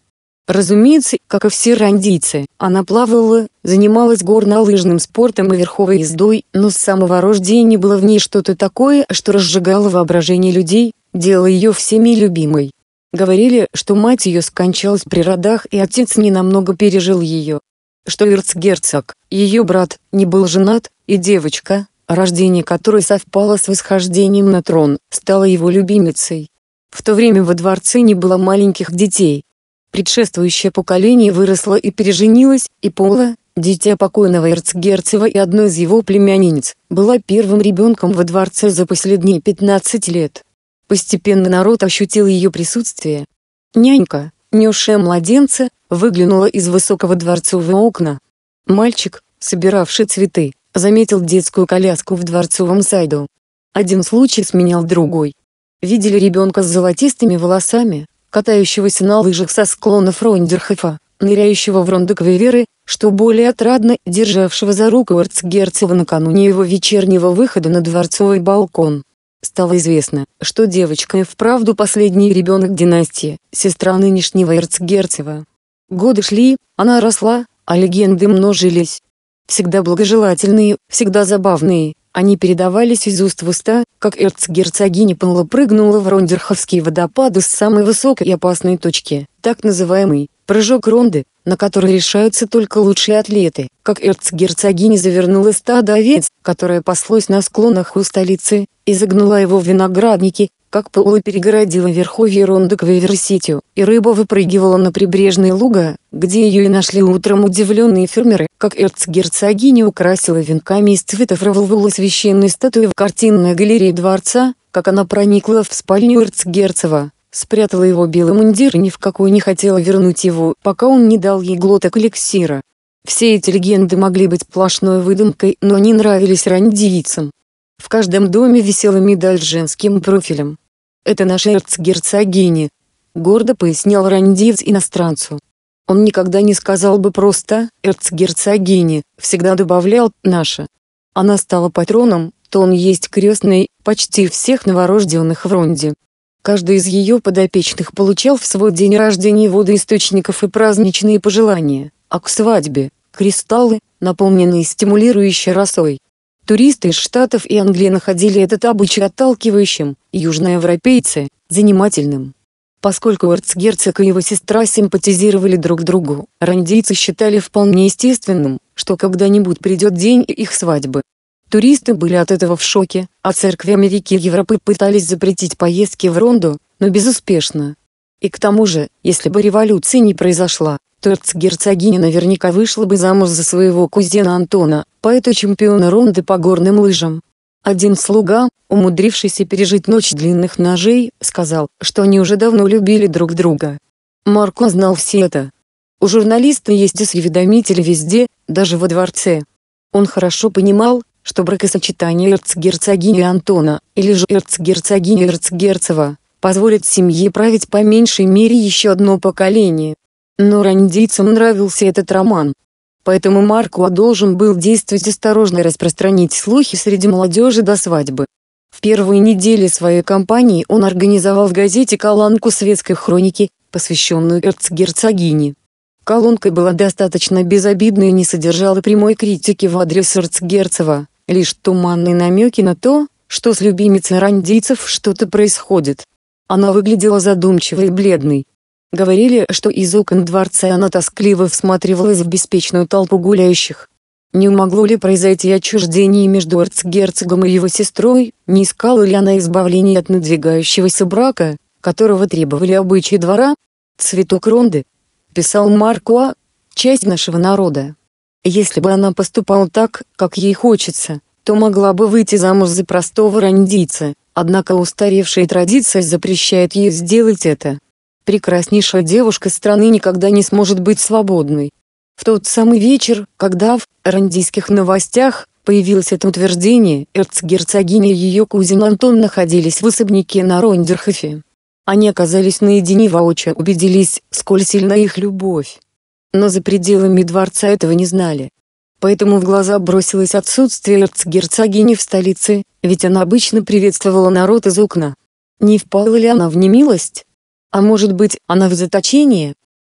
Разумеется, как и все рандийцы, она плавала, занималась горнолыжным спортом и верховой ездой, но с самого рождения было в ней что-то такое, что разжигало воображение людей, делало ее всеми любимой. Говорили, что мать ее скончалась при родах и отец ненамного пережил ее. Что эрцгерцог, ее брат, не был женат, и девочка, рождение которой совпало с восхождением на трон, стала его любимицей. В то время во дворце не было маленьких детей. Предшествующее поколение выросло и переженилось, и Пола, дитя покойного эрцгерцога и одной из его племянниц, была первым ребенком во дворце за последние 15 лет. Постепенно народ ощутил ее присутствие. Нянька, несшая младенца, выглянула из высокого дворцового окна. Мальчик, собиравший цветы, заметил детскую коляску в дворцовом саду. Один случай сменял другой. Видели ребенка с золотистыми волосами, катающегося на лыжах со склонов Рондерхофа, ныряющего в Рондеквейверы, что более отрадно, державшего за руку эрцгерцога накануне его вечернего выхода на дворцовый балкон. Стало известно, что девочка и вправду последний ребенок династии, сестра нынешнего эрцгерцога. Годы шли, она росла, а легенды множились. Всегда благожелательные, всегда забавные, они передавались из уст в уста, как эрцгерцогиня Пола прыгнула в Рондерховские водопады с самой высокой и опасной точки, так называемый «прыжок Ронды», на который решаются только лучшие атлеты, как эрцгерцогиня завернула стадо овец, которое паслось на склонах у столицы, и загнала его в виноградники, как Пола перегородила верховье Рондеквейвера сетью, и рыба выпрыгивала на прибрежные луга, где ее и нашли утром удивленные фермеры, как эрцгерцогиня украсила венками из цветов Равлвула священной статуи в картинной галерее дворца, как она проникла в спальню эрцгерцога, спрятала его белый мундир и ни в какой не хотела вернуть его, пока он не дал ей глоток эликсира. Все эти легенды могли быть сплошной выдумкой, но они нравились рандийцам. В каждом доме висела медаль с женским профилем. «Это наша эрцгерцогиня», — гордо пояснял рандиец иностранцу. Он никогда не сказал бы просто «эрцгерцогиня», всегда добавлял «наша». Она стала патроном, то он есть крестной, почти всех новорожденных в Ронде. Каждый из ее подопечных получал в свой день рождения водоисточников и праздничные пожелания, а к свадьбе – кристаллы, наполненные стимулирующей росой. Туристы из Штатов и Англии находили этот обычай отталкивающим, южноевропейцы – занимательным. Поскольку эрцгерцог и его сестра симпатизировали друг другу, рандийцы считали вполне естественным, что когда-нибудь придет день их свадьбы. Туристы были от этого в шоке, а церкви Америки и Европы пытались запретить поездки в Ронду, но безуспешно. И к тому же, если бы революция не произошла, то эрцгерцогиня наверняка вышла бы замуж за своего кузена Антона, поэта-чемпиона Ронды по горным лыжам. Один слуга, умудрившийся пережить ночь длинных ножей, сказал, что они уже давно любили друг друга. Марко знал все это. У журналиста есть осведомители везде, даже во дворце. Он хорошо понимал, что бракосочетание эрцгерцогини Антона, или же эрцгерцогини Эрцгерцева, позволит семье править по меньшей мере еще одно поколение. Но рандийцам нравился этот роман. Поэтому Марко должен был действовать осторожно и распространить слухи среди молодежи до свадьбы. В первые недели своей кампании он организовал в газете колонку светской хроники, посвященную эрцгерцогине. Колонка была достаточно безобидной и не содержала прямой критики в адрес эрцгерцога, лишь туманные намеки на то, что с любимицей рандийцев что-то происходит. Она выглядела задумчивой и бледной. Говорили, что из окон дворца она тоскливо всматривалась в беспечную толпу гуляющих. Не могло ли произойти отчуждение между эрцгерцогом и его сестрой, не искала ли она избавления от надвигающегося брака, которого требовали обычаи двора? «Цветок Ронды», — писал Марко, — часть нашего народа. Если бы она поступала так, как ей хочется, то могла бы выйти замуж за простого рандийца, однако устаревшая традиция запрещает ей сделать это. Прекраснейшая девушка страны никогда не сможет быть свободной. В тот самый вечер, когда в рандийских новостях появилось это утверждение, эрцгерцогиня и ее кузен Антон находились в особняке на Рондерхофе. Они оказались наедине и воочию убедились, сколь сильна их любовь. Но за пределами дворца этого не знали. Поэтому в глаза бросилось отсутствие эрцгерцогини в столице, ведь она обычно приветствовала народ из окна. Не впала ли она в немилость? А может быть, она в заточении?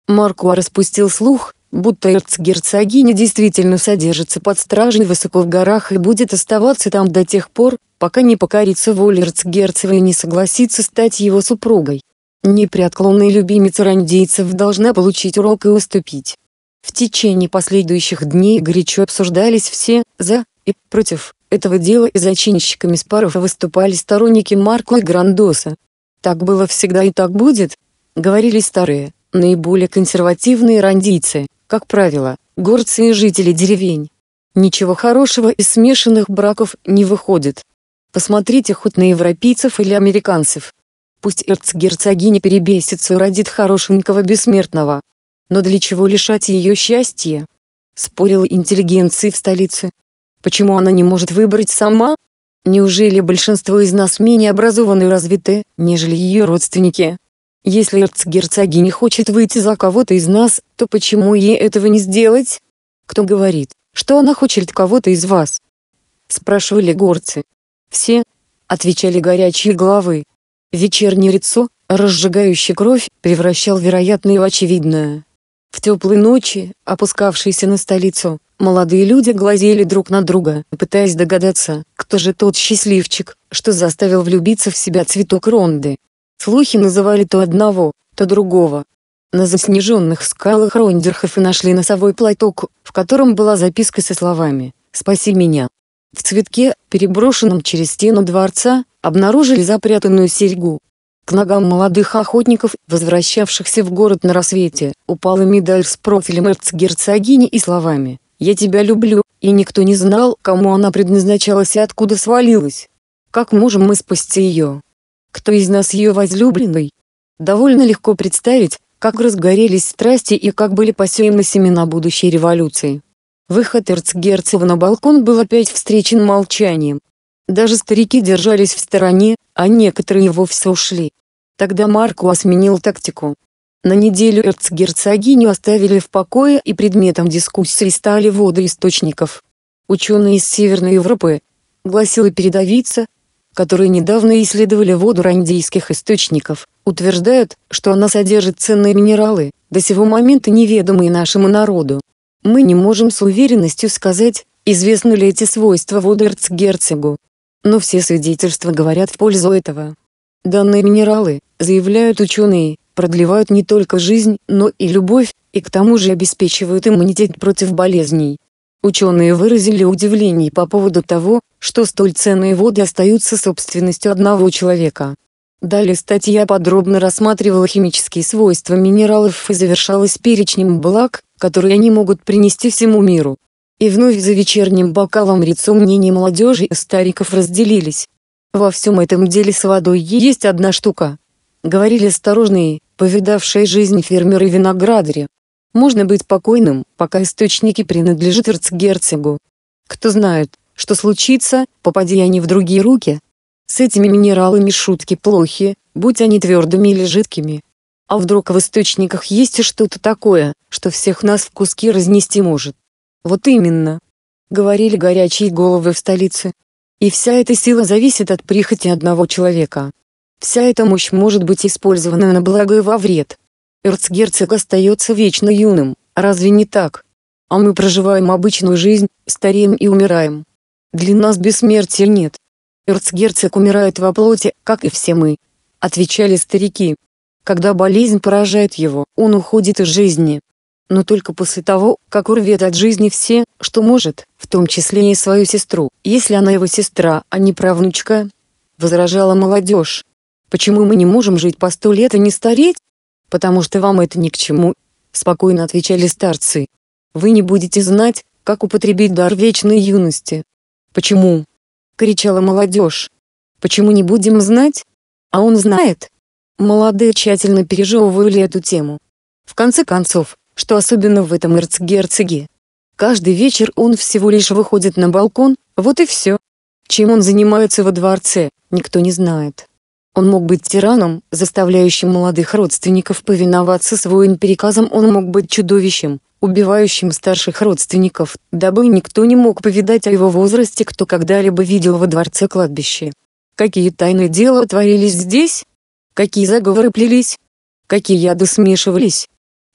Маркуа распустил слух, будто эрцгерцогиня действительно содержится под стражей высоко в горах и будет оставаться там до тех пор, пока не покорится воле эрцгерцога и не согласится стать его супругой. Непреотклонная любимица рандейцев должна получить урок и уступить. В течение последующих дней горячо обсуждались все «за» и «против» этого дела, и зачинщиками споров выступали сторонники Маркуа и Грандоса. «Так было всегда и так будет», — говорили старые, наиболее консервативные рандийцы, как правило, горцы и жители деревень. Ничего хорошего из смешанных браков не выходит. Посмотрите хоть на европейцев или американцев. Пусть эрцгерцогиня перебесится и родит хорошенького бессмертного. Но для чего лишать ее счастья? Спорила интеллигенция в столице. Почему она не может выбрать сама? Неужели большинство из нас менее образованы и развиты, нежели ее родственники? Если эрцгерцогиня хочет выйти за кого-то из нас, то почему ей этого не сделать? Кто говорит, что она хочет кого-то из вас? Спрашивали горцы. Все, отвечали горячие головы. Вечерний рецо, разжигающий кровь, превращал вероятное в очевидное. В теплые ночи, опускавшиеся на столицу, молодые люди глазели друг на друга, пытаясь догадаться, кто же тот счастливчик, что заставил влюбиться в себя цветок Ронды. Слухи называли то одного, то другого. На заснеженных скалах Рондерхофы нашли носовой платок, в котором была записка со словами «Спаси меня». В цветке, переброшенном через стену дворца, обнаружили запрятанную серьгу. К ногам молодых охотников, возвращавшихся в город на рассвете, упала медаль с профилем эрцгерцогини и словами «Я тебя люблю», и никто не знал, кому она предназначалась и откуда свалилась. Как можем мы спасти ее? Кто из нас ее возлюбленный? Довольно легко представить, как разгорелись страсти и как были посеяны семена будущей революции. Выход эрцгерцога на балкон был опять встречен молчанием. Даже старики держались в стороне, а некоторые вовсе ушли. Тогда Маркуа сменил тактику. На неделю эрцгерцогиню оставили в покое, и предметом дискуссий стали воды источников. Ученые из Северной Европы, гласила передовица, которые недавно исследовали воду рандейских источников, утверждают, что она содержит ценные минералы, до сего момента неведомые нашему народу. Мы не можем с уверенностью сказать, известны ли эти свойства воды эрцгерцогу. Но все свидетельства говорят в пользу этого. Данные минералы, заявляют ученые, продлевают не только жизнь, но и любовь, и к тому же обеспечивают иммунитет против болезней. Ученые выразили удивление по поводу того, что столь ценные воды остаются собственностью одного человека. Далее статья подробно рассматривала химические свойства минералов и завершалась перечнем благ, которые они могут принести всему миру. И вновь за вечерним бокалом рецо мнения молодежи и стариков разделились. Во всем этом деле с водой есть одна штука. Говорили осторожные, повидавшие жизнь фермеры и виноградари. Можно быть покойным, пока источники принадлежат эрцгерцогу. Кто знает, что случится, попадя они в другие руки. С этими минералами шутки плохи, будь они твердыми или жидкими. А вдруг в источниках есть что-то такое, что всех нас в куски разнести может? Вот именно. Говорили горячие головы в столице. И вся эта сила зависит от прихоти одного человека. Вся эта мощь может быть использована на благо и во вред. Эрцгерцог остается вечно юным, разве не так? А мы проживаем обычную жизнь, стареем и умираем. Для нас бессмертия нет. Эрцгерцог умирает во плоти, как и все мы. Отвечали старики. Когда болезнь поражает его, он уходит из жизни. Но только после того, как урвет от жизни все, что может, в том числе и свою сестру, если она его сестра, а не правнучка. Возражала молодежь. Почему мы не можем жить по 100 лет и не стареть? Потому что вам это ни к чему, спокойно отвечали старцы. Вы не будете знать, как употребить дар вечной юности. Почему? Кричала молодежь. Почему не будем знать? А он знает. Молодые тщательно пережевывали эту тему. В конце концов, что особенно в этом эрцгерцоге? Каждый вечер он всего лишь выходит на балкон, вот и все. Чем он занимается во дворце, никто не знает. Он мог быть тираном, заставляющим молодых родственников повиноваться своим приказам, он мог быть чудовищем, убивающим старших родственников, дабы никто не мог повидать о его возрасте, кто когда-либо видел во дворце кладбище. Какие тайные дела творились здесь? Какие заговоры плелись? Какие яды смешивались?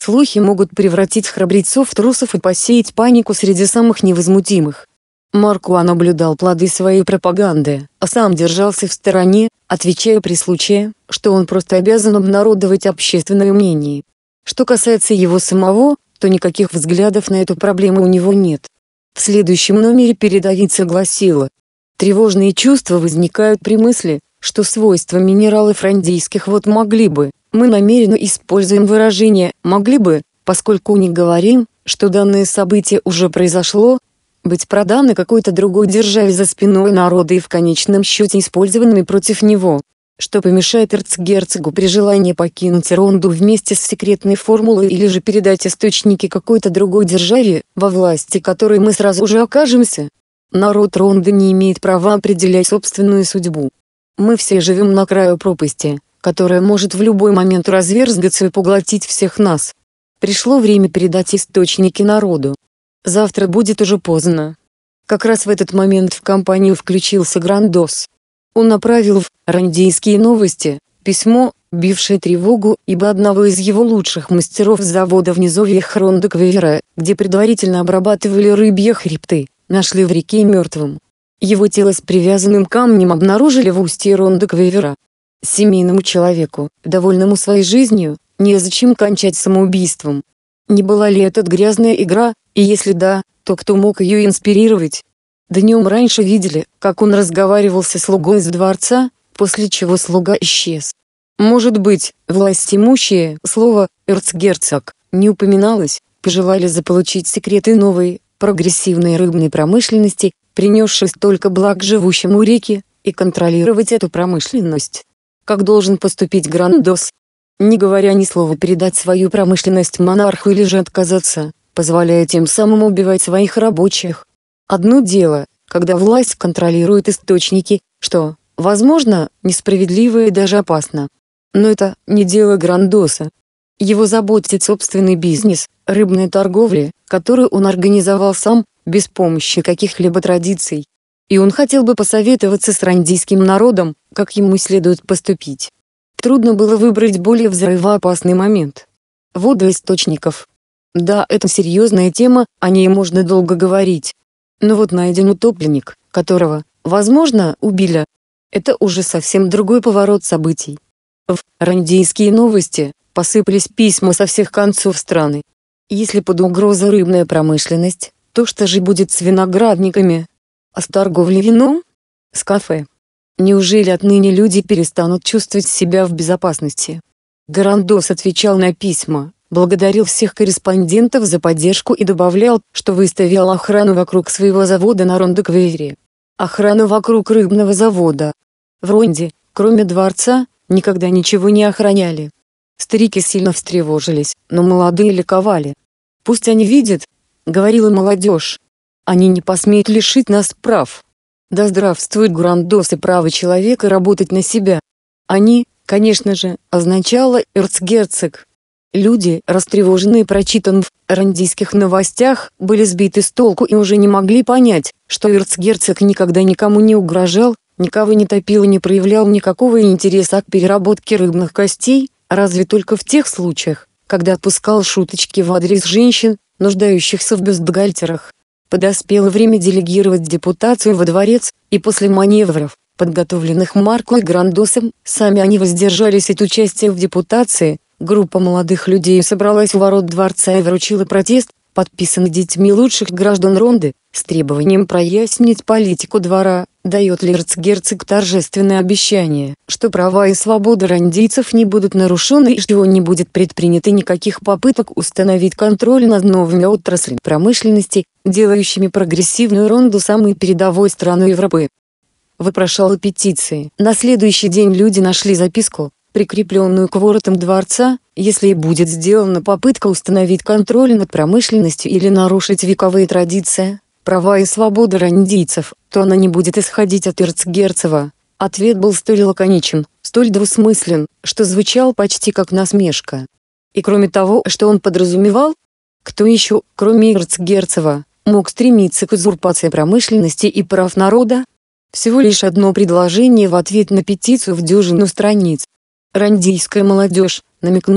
Слухи могут превратить храбрецов в трусов и посеять панику среди самых невозмутимых. Маркуа наблюдал плоды своей пропаганды, а сам держался в стороне, отвечая при случае, что он просто обязан обнародовать общественное мнение. Что касается его самого, то никаких взглядов на эту проблему у него нет. В следующем номере передовица гласила: тревожные чувства возникают при мысли, что свойства минералов рандийских вод могли бы, мы намеренно используем выражение «могли бы», поскольку не говорим, что данное событие уже произошло, быть проданы какой-то другой державе за спиной народа и в конечном счете использованными против него, что помешает эрцгерцогу при желании покинуть Ронду вместе с секретной формулой или же передать источники какой-то другой державе, во власти которой мы сразу же окажемся. Народ Ронды не имеет права определять собственную судьбу. Мы все живем на краю пропасти, которая может в любой момент разверзгаться и поглотить всех нас. Пришло время передать источники народу. Завтра будет уже поздно. Как раз в этот момент в компанию включился Грандос. Он направил в «Рандийские новости» письмо, бившее тревогу, ибо одного из его лучших мастеров с завода в низовьях Ронда-Квейвера, где предварительно обрабатывали рыбьи хребты, нашли в реке мертвым. Его тело с привязанным камнем обнаружили в устье Ронда-Квейвера. Семейному человеку, довольному своей жизнью, незачем кончать самоубийством. Не была ли это грязная игра, и если да, то кто мог ее инспирировать? Днем раньше видели, как он разговаривал со слугой из дворца, после чего слуга исчез. Может быть, власть имущие, слово «эрцгерцог» не упоминалось, пожелали заполучить секреты новой, прогрессивной рыбной промышленности, принесшей столько благ живущим у реки, и контролировать эту промышленность. Как должен поступить Грандос? Не говоря ни слова, передать свою промышленность монарху или же отказаться, позволяя тем самым убивать своих рабочих. Одно дело, когда власть контролирует источники, что, возможно, несправедливо и даже опасно. Но это не дело Грандоса. Его заботит собственный бизнес, рыбная торговля, которую он организовал сам, без помощи каких-либо традиций. И он хотел бы посоветоваться с рандийским народом, как ему следует поступить. Трудно было выбрать более взрывоопасный момент. Водоисточников. Да, это серьезная тема, о ней можно долго говорить. Но вот найден утопленник, которого, возможно, убили. Это уже совсем другой поворот событий. В «Рандийские новости» посыпались письма со всех концов страны. Если под угрозой рыбная промышленность, то что же будет с виноградниками? А с торговлей вином? С кафе? Неужели отныне люди перестанут чувствовать себя в безопасности? Грандос отвечал на письма, благодарил всех корреспондентов за поддержку и добавлял, что выставил охрану вокруг своего завода на Ронда-Квейвере. Охрану вокруг рыбного завода. В Ронде, кроме дворца, никогда ничего не охраняли. Старики сильно встревожились, но молодые ликовали. «Пусть они видят», — говорила молодежь. «Они не посмеют лишить нас прав. Да здравствует Грандос и право человека работать на себя». «Они», конечно же, означало «эрцгерцог». Люди, растревоженные прочитанным в рандийских новостях, были сбиты с толку и уже не могли понять, что эрцгерцог никогда никому не угрожал, никого не топил и не проявлял никакого интереса к переработке рыбных костей, разве только в тех случаях, когда отпускал шуточки в адрес женщин, нуждающихся в бюстгальтерах. Подоспело время делегировать депутацию во дворец, и после маневров, подготовленных Марко и Грандосом, сами они воздержались от участия в депутации. Группа молодых людей собралась у ворот дворца и вручила протест, подписанный детьми лучших граждан Ронды, с требованием прояснить политику двора. Дает ли эрцгерцог торжественное обещание, что права и свободы рандийцев не будут нарушены и что не будет предпринято никаких попыток установить контроль над новыми отраслями промышленности, делающими прогрессивную Ронду самой передовой страной Европы. Вопрошала петиции. На следующий день люди нашли записку, прикрепленную к воротам дворца: если и будет сделана попытка установить контроль над промышленностью или нарушить вековые традиции, права и свободы рандийцев, то она не будет исходить от эрцгерцога. Ответ был столь лаконичен, столь двусмыслен, что звучал почти как насмешка. И кроме того, что он подразумевал, кто еще, кроме эрцгерцога, мог стремиться к узурпации промышленности и прав народа? Всего лишь одно предложение в ответ на петицию в дюжину страниц. Рандийская молодежь, намекнули,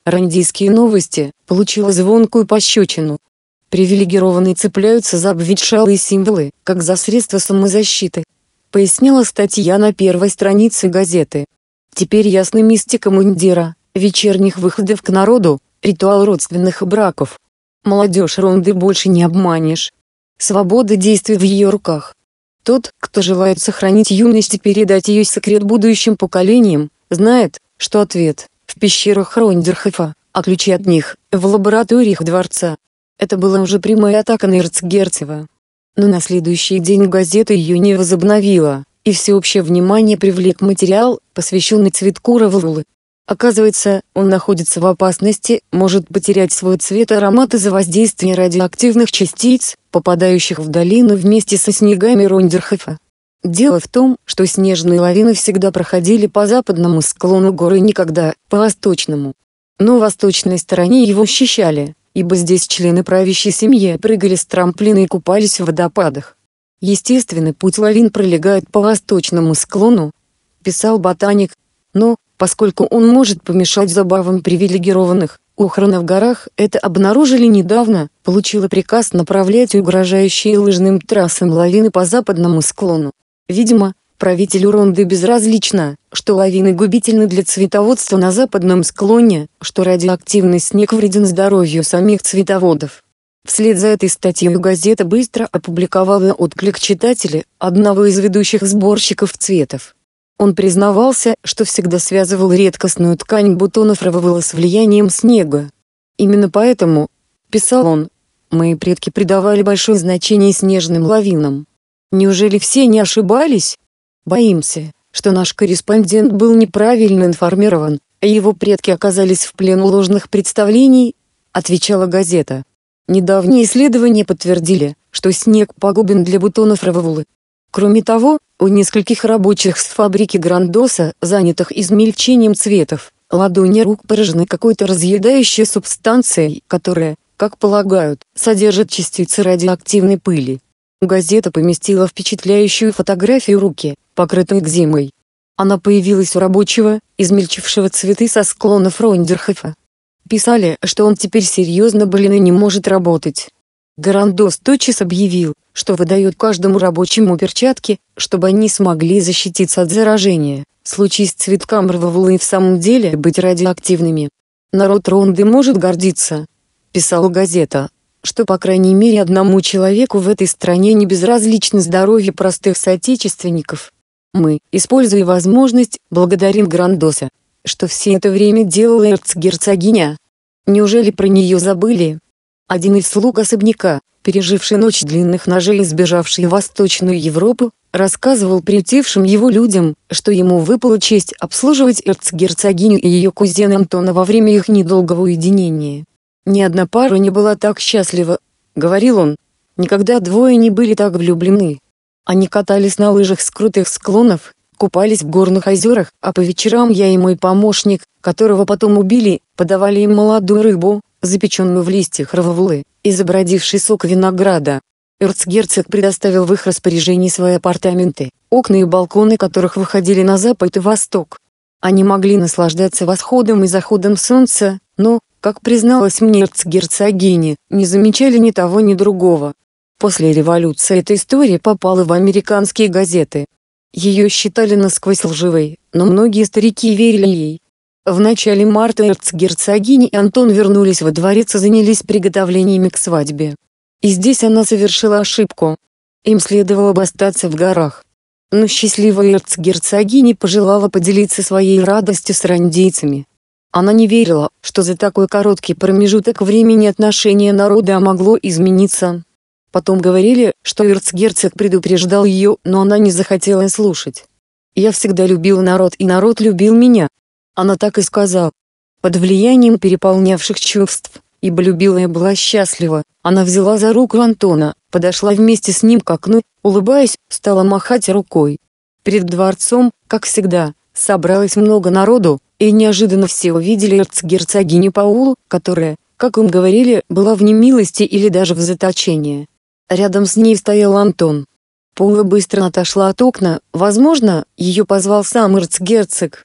Рандийские новости получила звонкую пощечину. Привилегированные цепляются за обветшалые символы, как за средства самозащиты, поясняла статья на первой странице газеты. Теперь ясна мистика мундира, вечерних выходов к народу, ритуал родственных браков. Молодежь Ронды больше не обманешь. Свобода действий в ее руках. Тот, кто желает сохранить юность и передать ее секрет будущим поколениям, знает, что ответ в пещерах Рондерхофа, а ключи от них в лабораториях дворца. Это была уже прямая атака на Эрцгерцева. Но на следующий день газета ее не возобновила, и всеобщее внимание привлек материал, посвященный цветку равулы. Оказывается, он находится в опасности, может потерять свой цвет и аромат из-за воздействия радиоактивных частиц, попадающих в долину вместе со снегами Рондерхофа. Дело в том, что снежные лавины всегда проходили по западному склону горы, никогда по восточному. Но в восточной стороне его защищали, ибо здесь члены правящей семьи прыгали с трамплина и купались в водопадах. Естественный путь лавин пролегает по восточному склону, писал ботаник, но, поскольку он может помешать забавам привилегированных, охрана в горах это обнаружили недавно, получила приказ направлять угрожающие лыжным трассам лавины по западному склону. Видимо, правителю Ронды безразлично, что лавины губительны для цветоводства на западном склоне, что радиоактивный снег вреден здоровью самих цветоводов. Вслед за этой статьей газета быстро опубликовала отклик читателей, одного из ведущих сборщиков цветов. Он признавался, что всегда связывал редкостную ткань бутонов равулы с влиянием снега. Именно поэтому, писал он, мои предки придавали большое значение снежным лавинам. Неужели все не ошибались? Боимся, что наш корреспондент был неправильно информирован, а его предки оказались в плену ложных представлений, отвечала газета. Недавние исследования подтвердили, что снег пагубен для бутонов равулы. Кроме того, у нескольких рабочих с фабрики Грандоса, занятых измельчением цветов, ладони рук поражены какой-то разъедающей субстанцией, которая, как полагают, содержит частицы радиоактивной пыли. Газета поместила впечатляющую фотографию руки, покрытой экземой. Она появилась у рабочего, измельчившего цветы со склонов Рондерхофа. Писали, что он теперь серьезно болен и не может работать. Грандос тотчас объявил, что выдает каждому рабочему перчатки, чтобы они смогли защититься от заражения, случись цветкам равулы и в самом деле быть радиоактивными. Народ Ронды может гордиться, писала газета, что по крайней мере одному человеку в этой стране не безразлично здоровье простых соотечественников. Мы, используя возможность, благодарим Грандоса, что все это время делала эрцгерцогиня. Неужели про нее забыли? Один из слуг особняка, переживший ночь длинных ножей и сбежавший в Восточную Европу, рассказывал приютившим его людям, что ему выпала честь обслуживать эрцгерцогиню и ее кузена Антона во время их недолгого уединения. «Ни одна пара не была так счастлива», — говорил он, — «никогда двое не были так влюблены. Они катались на лыжах с крутых склонов, купались в горных озерах, а по вечерам я и мой помощник, которого потом убили, подавали им молодую рыбу, запеченную в листьях равулы, и забродивший сок винограда. Эрцгерцог предоставил в их распоряжении свои апартаменты, окна и балконы которых выходили на запад и восток. Они могли наслаждаться восходом и заходом солнца, но, как призналась мне эрцгерцогиня, не замечали ни того ни другого. После революции эта история попала в американские газеты. Ее считали насквозь лживой, но многие старики верили ей. В начале марта эрцгерцогиня и Антон вернулись во дворец и занялись приготовлениями к свадьбе. И здесь она совершила ошибку. Им следовало бы остаться в горах. Но счастливая эрцгерцогиня пожелала поделиться своей радостью с рандейцами. Она не верила, что за такой короткий промежуток времени отношение народа могло измениться. Потом говорили, что эрцгерцог предупреждал ее, но она не захотела слушать. «Я всегда любила народ, и народ любил меня». Она так и сказала. Под влиянием переполнявших чувств, ибо любила и была счастлива, она взяла за руку Антона, подошла вместе с ним к окну, улыбаясь, стала махать рукой. Перед дворцом, как всегда, собралось много народу, и неожиданно все увидели эрцгерцогиню Паулу, которая, как им говорили, была в немилости или даже в заточении. Рядом с ней стоял Антон. Паула быстро отошла от окна, возможно, ее позвал сам эрцгерцог.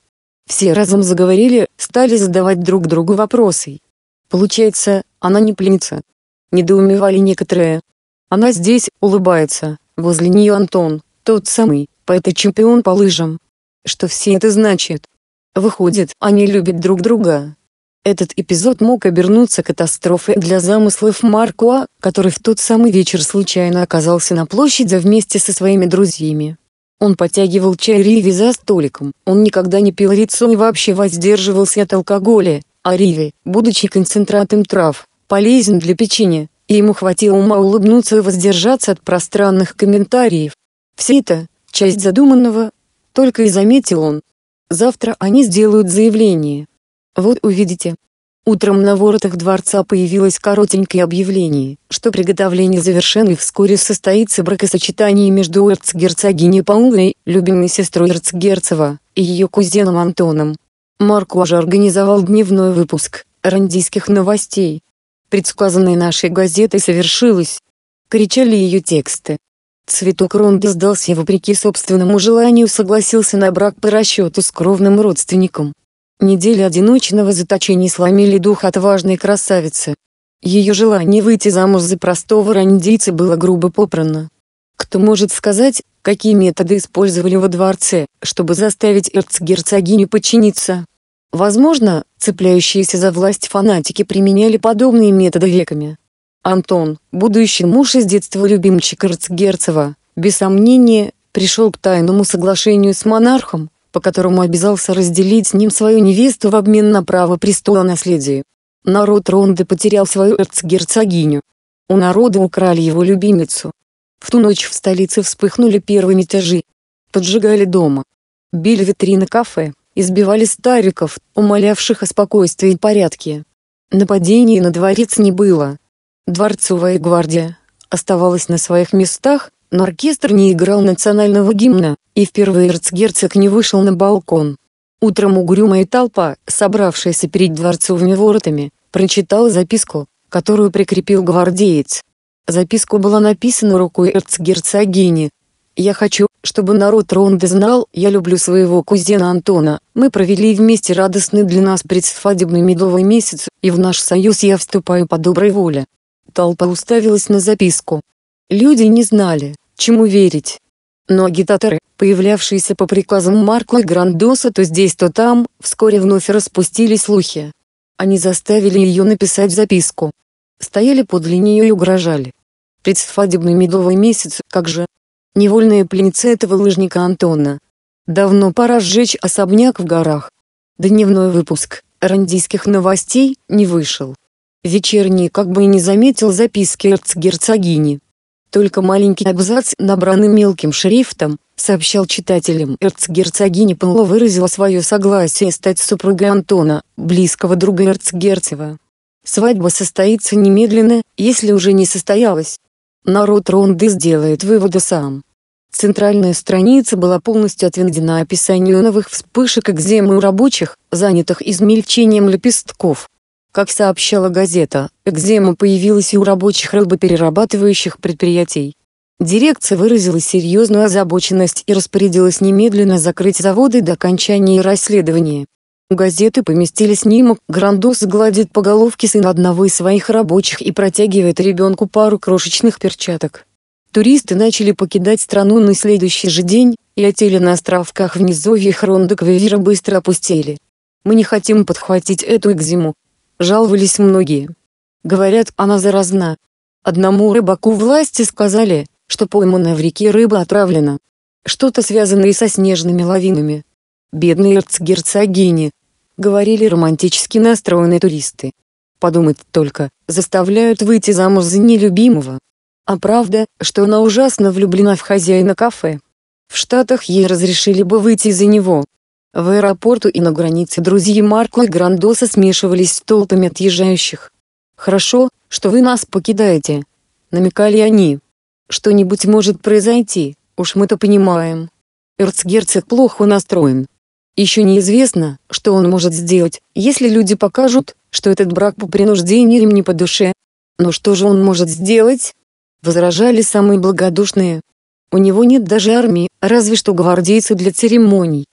Все разом заговорили, стали задавать друг другу вопросы. Получается, она не пленница? Недоумевали некоторые. Она здесь, улыбается, возле нее Антон, тот самый, поэт-чемпион по лыжам. Что все это значит? Выходит, они любят друг друга. Этот эпизод мог обернуться катастрофой для замыслов Маркуа, который в тот самый вечер случайно оказался на площади вместе со своими друзьями. Он подтягивал чай Риви за столиком, он никогда не пил риццу и вообще воздерживался от алкоголя, а Риви, будучи концентратом трав, полезен для печенья, и ему хватило ума улыбнуться и воздержаться от пространных комментариев. Все это – часть задуманного, только и заметил он. Завтра они сделают заявление. Вот увидите. Утром на воротах дворца появилось коротенькое объявление, что приготовления завершены и вскоре состоится бракосочетание между эрцгерцогиней Паулой, любимой сестрой эрцгерцога, и ее кузеном Антоном. Маркуа же организовал дневной выпуск «Рандийских новостей». Предсказанное нашей газетой совершилось. Кричали ее тексты. Цветок Ронды сдался вопреки собственному желанию, согласился на брак по расчету с кровным родственником. Недели одиночного заточения сломили дух отважной красавицы. Ее желание выйти замуж за простого рандийца было грубо попрано. Кто может сказать, какие методы использовали во дворце, чтобы заставить эрцгерцогиню подчиниться? Возможно, цепляющиеся за власть фанатики применяли подобные методы веками. Антон, будущий муж и с детства любимчик эрцгерцога, без сомнения, пришел к тайному соглашению с монархом, по которому обязался разделить с ним свою невесту в обмен на право престола наследия. Народ Ронды потерял свою эрцгерцогиню. У народа украли его любимицу. В ту ночь в столице вспыхнули первые мятежи. Поджигали дома. Били витрины кафе, избивали стариков, умолявших о спокойствии и порядке. Нападений на дворец не было. Дворцовая гвардия оставалась на своих местах, но оркестр не играл национального гимна, и впервые эрцгерцог не вышел на балкон. Утром угрюмая толпа, собравшаяся перед дворцовыми воротами, прочитала записку, которую прикрепил гвардеец. Записка была написана рукой эрцгерцогини. «Я хочу, чтобы народ Ронды знал, я люблю своего кузена Антона, мы провели вместе радостный для нас предсвадебный медовый месяц, и в наш союз я вступаю по доброй воле». Толпа уставилась на записку. Люди не знали, чему верить. Но агитаторы, появлявшиеся по приказам Маркуа Грандоса то здесь, то там, вскоре вновь распустили слухи. Они заставили ее написать записку. Стояли подле нее и угрожали. Предсвадебный медовый месяц, как же? Невольная пленница этого лыжника Антона. Давно пора сжечь особняк в горах. Дневной выпуск «Рандийских новостей» не вышел. Вечерний как бы и не заметил записки эрцгерцогини. Только маленький абзац, набранный мелким шрифтом, сообщал читателям: эрцгерцогиня Паула выразила свое согласие стать супругой Антона, близкого друга эрцгерцога. Свадьба состоится немедленно, если уже не состоялась. Народ Ронды сделает выводы сам. Центральная страница была полностью отведена описанию новых вспышек экземы у рабочих, занятых измельчением лепестков. Как сообщала газета, экзема появилась и у рабочих рыбоперерабатывающих предприятий. Дирекция выразила серьезную озабоченность и распорядилась немедленно закрыть заводы до окончания расследования. У газеты поместили снимок: Грандос гладит по головке сына одного из своих рабочих и протягивает ребенку пару крошечных перчаток. Туристы начали покидать страну на следующий же день, и отели на островках в низовьях Ронды-Квевира быстро опустели. «Мы не хотим подхватить эту экзему», — жаловались многие. «Говорят, она заразна». Одному рыбаку власти сказали, что пойманная в реке рыба отравлена. Что-то связанное со снежными лавинами. «Бедные эрцгерцогини», — говорили романтически настроенные туристы. Подумать только, заставляют выйти замуж за нелюбимого. А правда, что она ужасно влюблена в хозяина кафе. В Штатах ей разрешили бы выйти за него. В аэропорту и на границе друзья Маркуа Грандоса смешивались с толпами отъезжающих. «Хорошо, что вы нас покидаете», — намекали они. «Что-нибудь может произойти, уж мы-то понимаем. Эрцгерцог плохо настроен. Еще неизвестно, что он может сделать, если люди покажут, что этот брак по принуждению им не по душе. Но что же он может сделать?» — возражали самые благодушные. «У него нет даже армии, разве что гвардейцы для церемоний.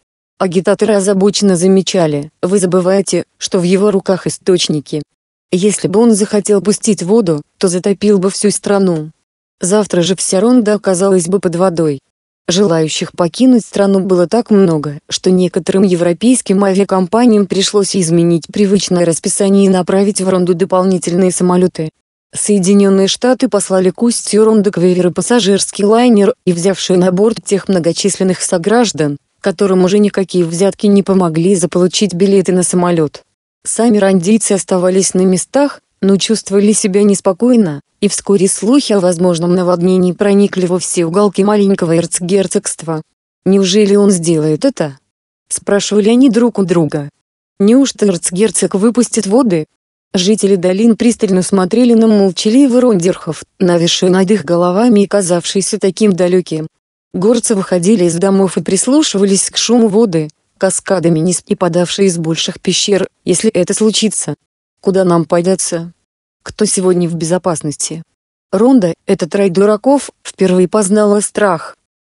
Агитаторы озабоченно замечали: вы забываете, что в его руках источники. Если бы он захотел пустить воду, то затопил бы всю страну. Завтра же вся Ронда оказалась бы под водой. Желающих покинуть страну было так много, что некоторым европейским авиакомпаниям пришлось изменить привычное расписание и направить в Ронду дополнительные самолеты. Соединенные Штаты послали к устью Ронды Квейвер пассажирский лайнер, и взявший на борт тех многочисленных сограждан, которым уже никакие взятки не помогли заполучить билеты на самолет. Сами рандийцы оставались на местах, но чувствовали себя неспокойно, и вскоре слухи о возможном наводнении проникли во все уголки маленького эрцгерцогства. «Неужели он сделает это?» — спрашивали они друг у друга. «Неужто эрцгерцог выпустит воды?» Жители долин пристально смотрели на молчаливый Рондерхоф, нависший над их головами и казавшийся таким далеким. Горцы выходили из домов и прислушивались к шуму воды, каскадами низки падавшей из больших пещер. «Если это случится, куда нам податься? Кто сегодня в безопасности?» Ронда, этот рай дураков, впервые познала страх.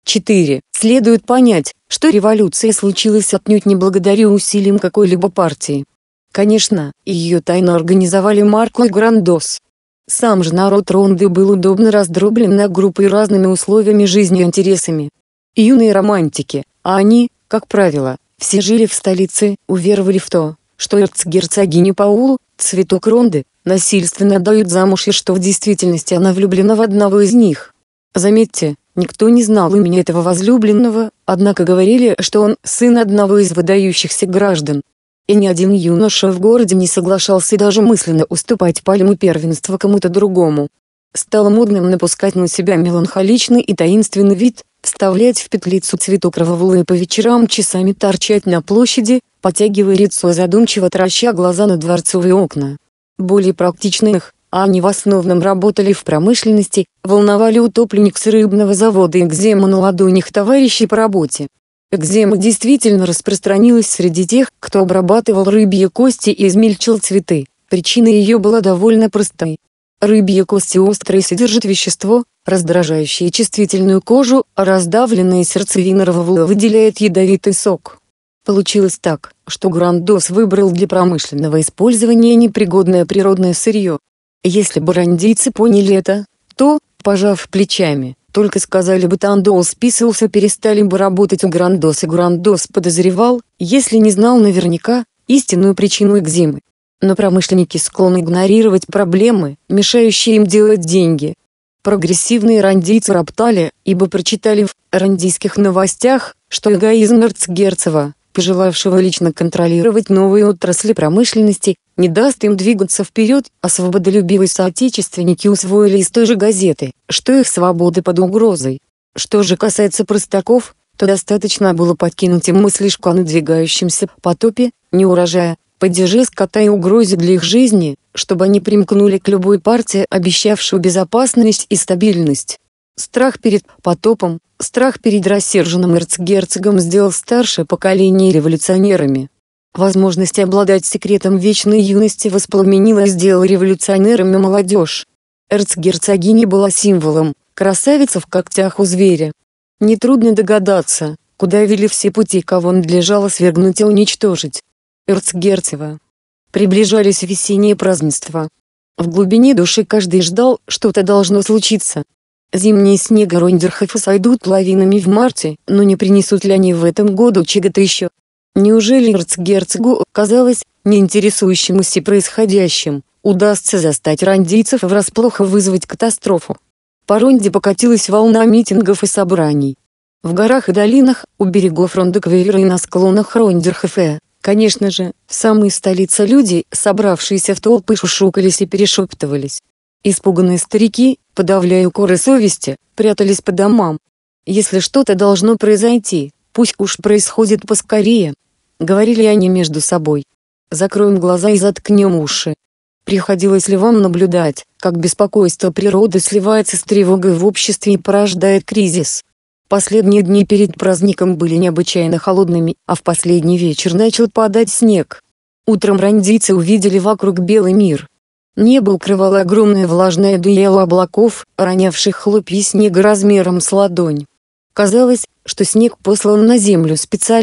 4. Следует понять, что революция случилась отнюдь не благодаря усилиям какой-либо партии. Конечно, ее тайно организовали Марко и Грандос. Сам же народ Ронды был удобно раздроблен на группы разными условиями жизни и интересами. Юные романтики, а они, как правило, все жили в столице, уверовали в то, что эрцгерцогиня Паулу, цветок Ронды, насильственно отдают замуж и что в действительности она влюблена в одного из них. Заметьте, никто не знал имени этого возлюбленного, однако говорили, что он сын одного из выдающихся граждан. И ни один юноша в городе не соглашался даже мысленно уступать пальму первенства кому-то другому. Стало модным напускать на себя меланхоличный и таинственный вид, вставлять в петлицу цветок кровавулы и по вечерам часами торчать на площади, потягивая лицо задумчиво тараща глаза на дворцовые окна. Более практичных, а они в основном работали в промышленности, волновали утопленник с рыбного завода и экзема на ладонях товарищей по работе. Экзема действительно распространилась среди тех, кто обрабатывал рыбьи кости и измельчил цветы. Причина ее была довольно простой. Рыбьи кости острые содержат вещество, раздражающее чувствительную кожу, а раздавленная сердцевина рвавула выделяет ядовитый сок. Получилось так, что Грандос выбрал для промышленного использования непригодное природное сырье. Если бы рандийцы поняли это, то, пожав плечами, только сказали бы Тандол списывался, перестали бы работать у Грандоса. И Грандос подозревал, если не знал наверняка, истинную причину экземы. Но промышленники склонны игнорировать проблемы, мешающие им делать деньги. Прогрессивные рандийцы роптали, ибо прочитали в рандийских новостях, что эгоизм эрцгерцога, пожелавшего лично контролировать новые отрасли промышленности, не даст им двигаться вперед, а свободолюбивые соотечественники усвоили из той же газеты, что их свобода под угрозой. Что же касается простаков, то достаточно было подкинуть им мыслишку о надвигающемся потопе, неурожая, падеже скота и угрозе для их жизни, чтобы они примкнули к любой партии, обещавшей безопасность и стабильность. Страх перед потопом, страх перед рассерженным эрцгерцогом сделал старшее поколение революционерами. Возможность обладать секретом вечной юности воспламенила и сделала революционерами молодежь. Эрцгерцогиня была символом, красавица в когтях у зверя. Нетрудно догадаться, куда вели все пути, кого надлежало свергнуть и уничтожить. Эрцгерцога. Приближались весенние празднества. В глубине души каждый ждал, что-то должно случиться. Зимние снега Рондерхофа сойдут лавинами в марте, но не принесут ли они в этом году чего-то еще? Неужели эрцгерцогу, казалось, не интересующемуся происходящим, удастся застать рандийцев врасплох и вызвать катастрофу? По Ронде покатилась волна митингов и собраний. В горах и долинах, у берегов Ронды Квейвера и на склонах Рондерхофа, конечно же, в самой столице люди, собравшиеся в толпы, шушукались и перешептывались. Испуганные старики, подавляя укоры совести, прятались по домам. Если что-то должно произойти, пусть уж происходит поскорее, говорили они между собой. Закроем глаза и заткнем уши. Приходилось ли вам наблюдать, как беспокойство природы сливается с тревогой в обществе и порождает кризис? Последние дни перед праздником были необычайно холодными, а в последний вечер начал падать снег. Утром рандийцы увидели вокруг белый мир. Небо укрывало огромное влажное одеяло облаков, ронявших хлопья снега размером с ладонь. Казалось, что снег послан на землю специально,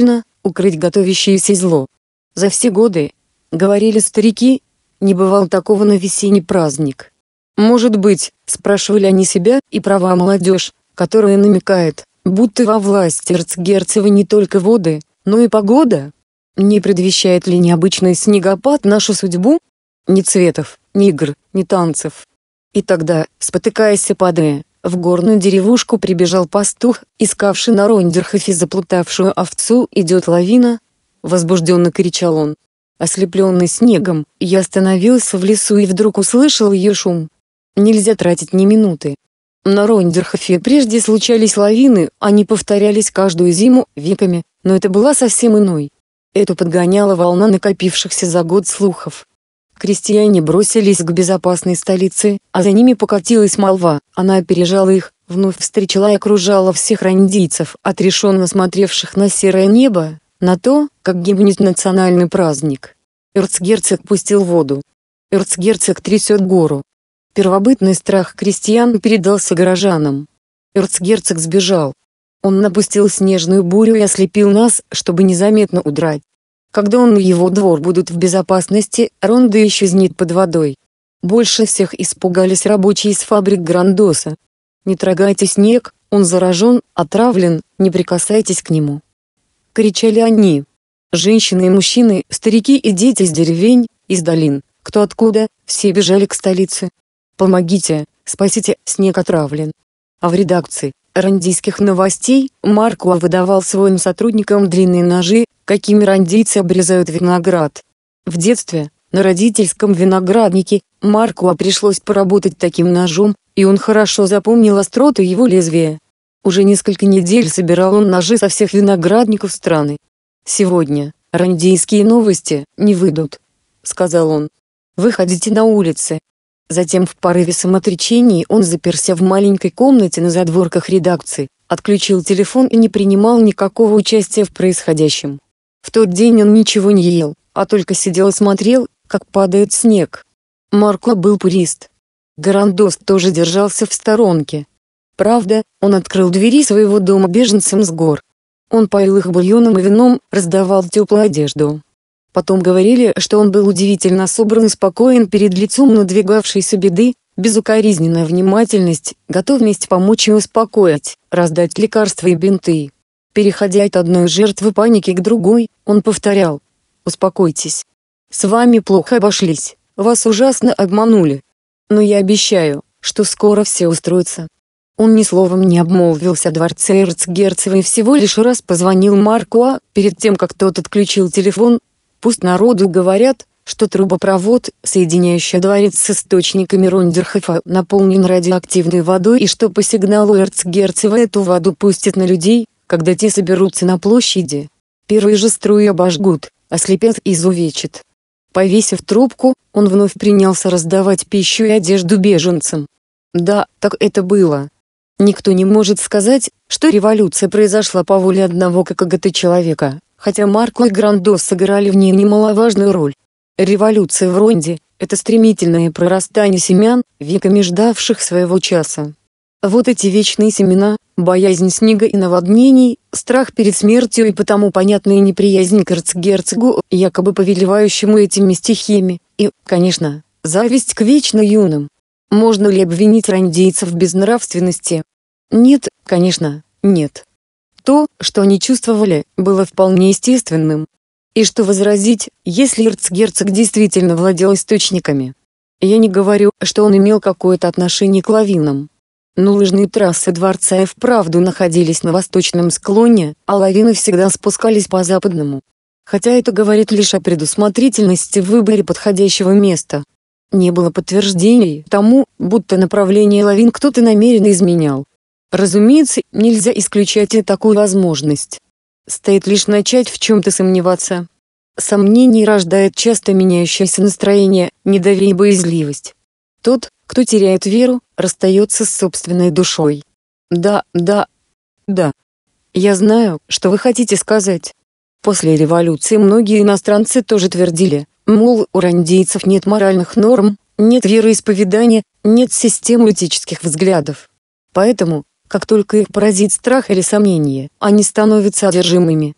укрыть готовящееся зло. За все годы, говорили старики, не бывало такого на весенний праздник. Может быть, спрашивали они себя, и права молодежь, которая намекает, будто во власти эрцгерцога не только воды, но и погода. Не предвещает ли необычный снегопад нашу судьбу? Ни цветов, ни игр, ни танцев. И тогда, спотыкаясь и падая, в горную деревушку прибежал пастух, искавший на Рондерхофе заплутавшую овцу. «Идет лавина!» — возбужденно кричал он. Ослепленный снегом, я остановился в лесу и вдруг услышал ее шум. Нельзя тратить ни минуты. На Рондерхофе прежде случались лавины, они повторялись каждую зиму, веками, но это была совсем иной. Эту подгоняла волна накопившихся за год слухов. Крестьяне бросились к безопасной столице, а за ними покатилась молва. Она опережала их, вновь встречала и окружала всех рандийцев, отрешенно смотревших на серое небо, на то, как гибнет национальный праздник. Эрцгерцог пустил воду. Эрцгерцог трясет гору. Первобытный страх крестьян передался горожанам. Эрцгерцог сбежал. Он напустил снежную бурю и ослепил нас, чтобы незаметно удрать. Когда он и его двор будут в безопасности, Ронда исчезнет под водой. Больше всех испугались рабочие из фабрик Грандоса. «Не трогайте снег, он заражен, отравлен, не прикасайтесь к нему!» Кричали они. Женщины и мужчины, старики и дети из деревень, из долин, кто откуда, все бежали к столице. «Помогите, спасите, снег отравлен!» А в редакции рандийских новостей Маркуа выдавал своим сотрудникам длинные ножи, какими рандийцы обрезают виноград. В детстве, на родительском винограднике, Маркуа пришлось поработать таким ножом, и он хорошо запомнил остроту его лезвия. Уже несколько недель собирал он ножи со всех виноградников страны. «Сегодня рандийские новости не выйдут», — сказал он. «Выходите на улицы». Затем в порыве самоотречения он заперся в маленькой комнате на задворках редакции, отключил телефон и не принимал никакого участия в происходящем. В тот день он ничего не ел, а только сидел и смотрел, как падает снег. Маркуа был пурист. Грандос тоже держался в сторонке. Правда, он открыл двери своего дома беженцам с гор. Он поил их бульоном и вином, раздавал теплую одежду. Потом говорили, что он был удивительно собран и спокоен перед лицом надвигавшейся беды, безукоризненная внимательность, готовность помочь и успокоить, раздать лекарства и бинты. Переходя от одной жертвы паники к другой, он повторял: «Успокойтесь. С вами плохо обошлись, вас ужасно обманули. Но я обещаю, что скоро все устроится». Он ни словом не обмолвился о дворце эрцгерцога и всего лишь раз позвонил Маркуа, перед тем как тот отключил телефон. Пусть народу говорят, что трубопровод, соединяющий дворец с источниками Рондерхофа, наполнен радиоактивной водой и что по сигналу эрцгерцога эту воду пустят на людей, когда те соберутся на площади. Первые же струи обожгут, ослепят и изувечат. Повесив трубку, он вновь принялся раздавать пищу и одежду беженцам. Да, так это было. Никто не может сказать, что революция произошла по воле одного КГТ-человека, хотя Маркуа и Грандос сыграли в ней немаловажную роль. Революция в Ронде – это стремительное прорастание семян, веками ждавших своего часа. Вот эти вечные семена, боязнь снега и наводнений, страх перед смертью и потому понятная неприязнь к эрцгерцогу, якобы повелевающему этими стихиями, и, конечно, зависть к вечно юным. Можно ли обвинить рандейцев в безнравственности? Нет, конечно, нет. То, что они чувствовали, было вполне естественным. И что возразить, если эрцгерцог действительно владел источниками? Я не говорю, что он имел какое-то отношение к лавинам. Но лыжные трассы дворца и вправду находились на восточном склоне, а лавины всегда спускались по западному. Хотя это говорит лишь о предусмотрительности в выборе подходящего места. Не было подтверждений тому, будто направление лавин кто-то намеренно изменял. Разумеется, нельзя исключать и такую возможность. Стоит лишь начать в чем-то сомневаться. Сомнение рождает часто меняющееся настроение, недоверие и боязливость. Тот, кто теряет веру, расстается с собственной душой. Да. Я знаю, что вы хотите сказать. После революции многие иностранцы тоже твердили, мол, у рандейцев нет моральных норм, нет вероисповедания, нет системы этических взглядов. Поэтому, как только их поразит страх или сомнение, они становятся одержимыми.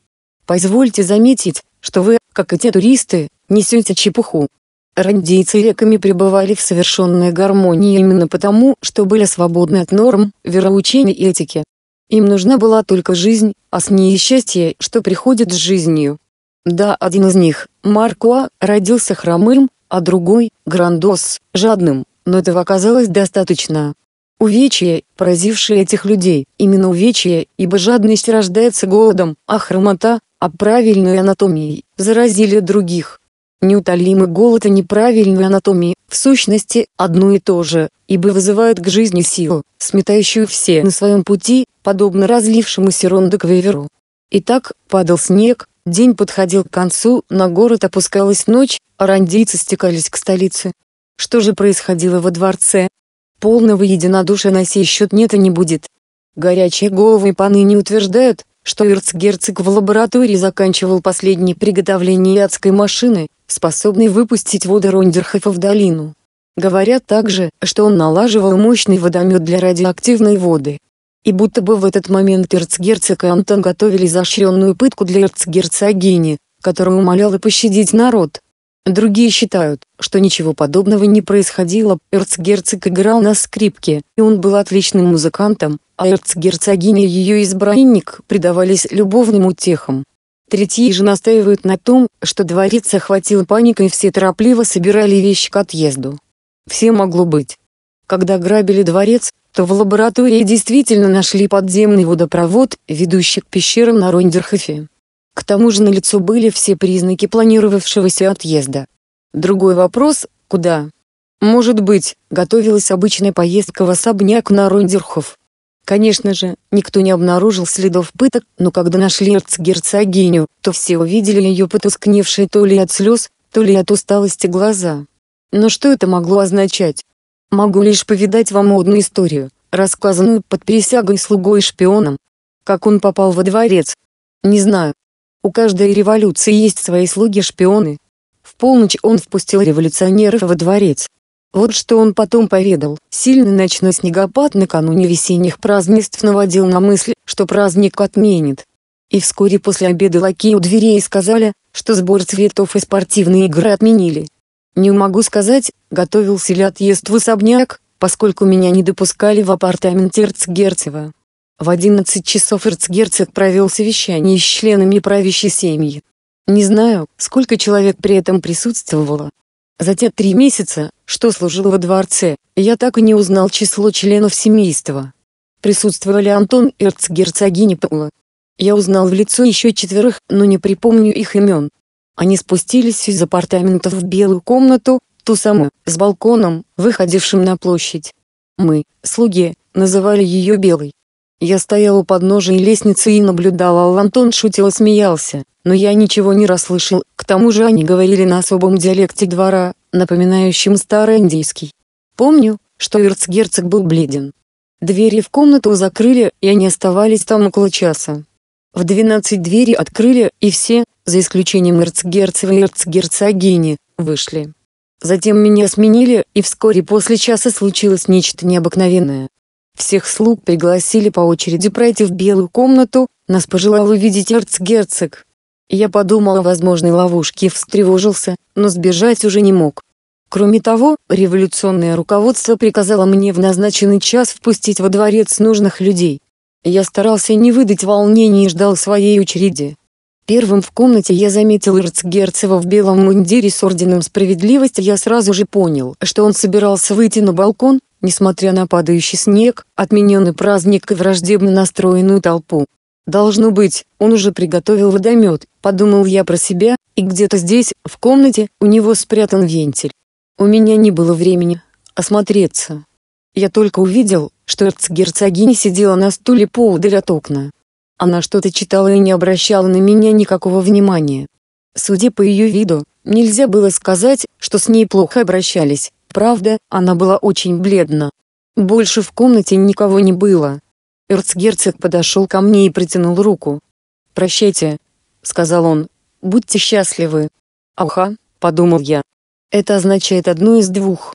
Позвольте заметить, что вы, как и те туристы, несете чепуху. Рандейцы веками пребывали в совершенной гармонии именно потому, что были свободны от норм, вероучений и этики. Им нужна была только жизнь, а с ней и счастье, что приходит с жизнью. Да, один из них, Маркуа, родился хромым, а другой, Грандос, жадным, но этого оказалось достаточно. Увечья, поразившие этих людей, именно увечья, ибо жадность рождается голодом, а хромота, правильной анатомией, заразили других. Неутолимый голод и неправильная анатомия, в сущности, одно и то же, ибо вызывают к жизни силу, сметающую все на своем пути, подобно разлившемуся рондо-квеверу. Итак, падал снег, день подходил к концу, на город опускалась ночь, а рандейцы стекались к столице. Что же происходило во дворце? Полного единодушия на сей счет нет и не будет. Горячие головы поныне утверждают, что эрцгерцог в лаборатории заканчивал последние приготовления адской машины, способной выпустить воды Рондерхофа в долину. Говорят также, что он налаживал мощный водомет для радиоактивной воды. И будто бы в этот момент эрцгерцог и Антон готовили изощренную пытку для эрцгерцогини, которая умоляла пощадить народ. Другие считают, что ничего подобного не происходило, эрцгерцог играл на скрипке, и он был отличным музыкантом, а эрцгерцогиня и ее избранник предавались любовным утехам. Третьи же настаивают на том, что дворец охватила паника и все торопливо собирали вещи к отъезду. Все могло быть. Когда грабили дворец, то в лаборатории действительно нашли подземный водопровод, ведущий к пещерам на Рондерхофе. К тому же налицо были все признаки планировавшегося отъезда. Другой вопрос – куда? Может быть, готовилась обычная поездка в особняк на Рондерхоф. Конечно же, никто не обнаружил следов пыток, но когда нашли эрцгерцогиню, то все увидели ее потускневшие то ли от слез, то ли от усталости глаза. Но что это могло означать? Могу лишь поведать вам одну историю, рассказанную под присягой слугой и шпионом. Как он попал во дворец? Не знаю. У каждой революции есть свои слуги-шпионы. В полночь он впустил революционеров во дворец. Вот что он потом поведал. Сильный ночной снегопад накануне весенних празднеств наводил на мысль, что праздник отменит. И вскоре после обеда лакеи у дверей сказали, что сбор цветов и спортивные игры отменили. Не могу сказать, готовился ли отъезд в особняк, поскольку меня не допускали в апартамент эрцгерцога. В 11 часов эрцгерцог провел совещание с членами правящей семьи. Не знаю, сколько человек при этом присутствовало. За те 3 месяца, что служил во дворце, я так и не узнал число членов семейства. Присутствовали Антон и эрцгерцогиня Паула. Я узнал в лицо еще 4, но не припомню их имен. Они спустились из апартаментов в белую комнату, ту самую, с балконом, выходившим на площадь. Мы, слуги, называли ее белой. Я стоял у подножия лестницы и наблюдал, а Антон шутил и смеялся, но я ничего не расслышал, к тому же они говорили на особом диалекте двора, напоминающем староиндийский. Помню, что эрцгерцог был бледен. Двери в комнату закрыли, и они оставались там около часа. В 12 двери открыли, и все, за исключением эрцгерцога и эрцгерцогини, вышли. Затем меня сменили, и вскоре после часа случилось нечто необыкновенное. Всех слуг пригласили по очереди пройти в белую комнату, нас пожелал увидеть эрцгерцог. Я подумал о возможной ловушке и встревожился, но сбежать уже не мог. Кроме того, революционное руководство приказало мне в назначенный час впустить во дворец нужных людей. Я старался не выдать волнения и ждал своей очереди. Первым в комнате я заметил эрцгерцога в белом мундире с орденом справедливости. Я сразу же понял, что он собирался выйти на балкон, несмотря на падающий снег, отмененный праздник и враждебно настроенную толпу. Должно быть, он уже приготовил водомет, подумал я про себя, и где-то здесь, в комнате, у него спрятан вентиль. У меня не было времени осмотреться. Я только увидел, что эрцгерцогиня сидела на стуле поодаль от окна. Она что-то читала и не обращала на меня никакого внимания. Судя по ее виду, нельзя было сказать, что с ней плохо обращались, правда, она была очень бледна. Больше в комнате никого не было. Эрцгерцог подошел ко мне и протянул руку. «Прощайте», — сказал он, — «будьте счастливы». «Ага», — подумал я. «Это означает одно из двух.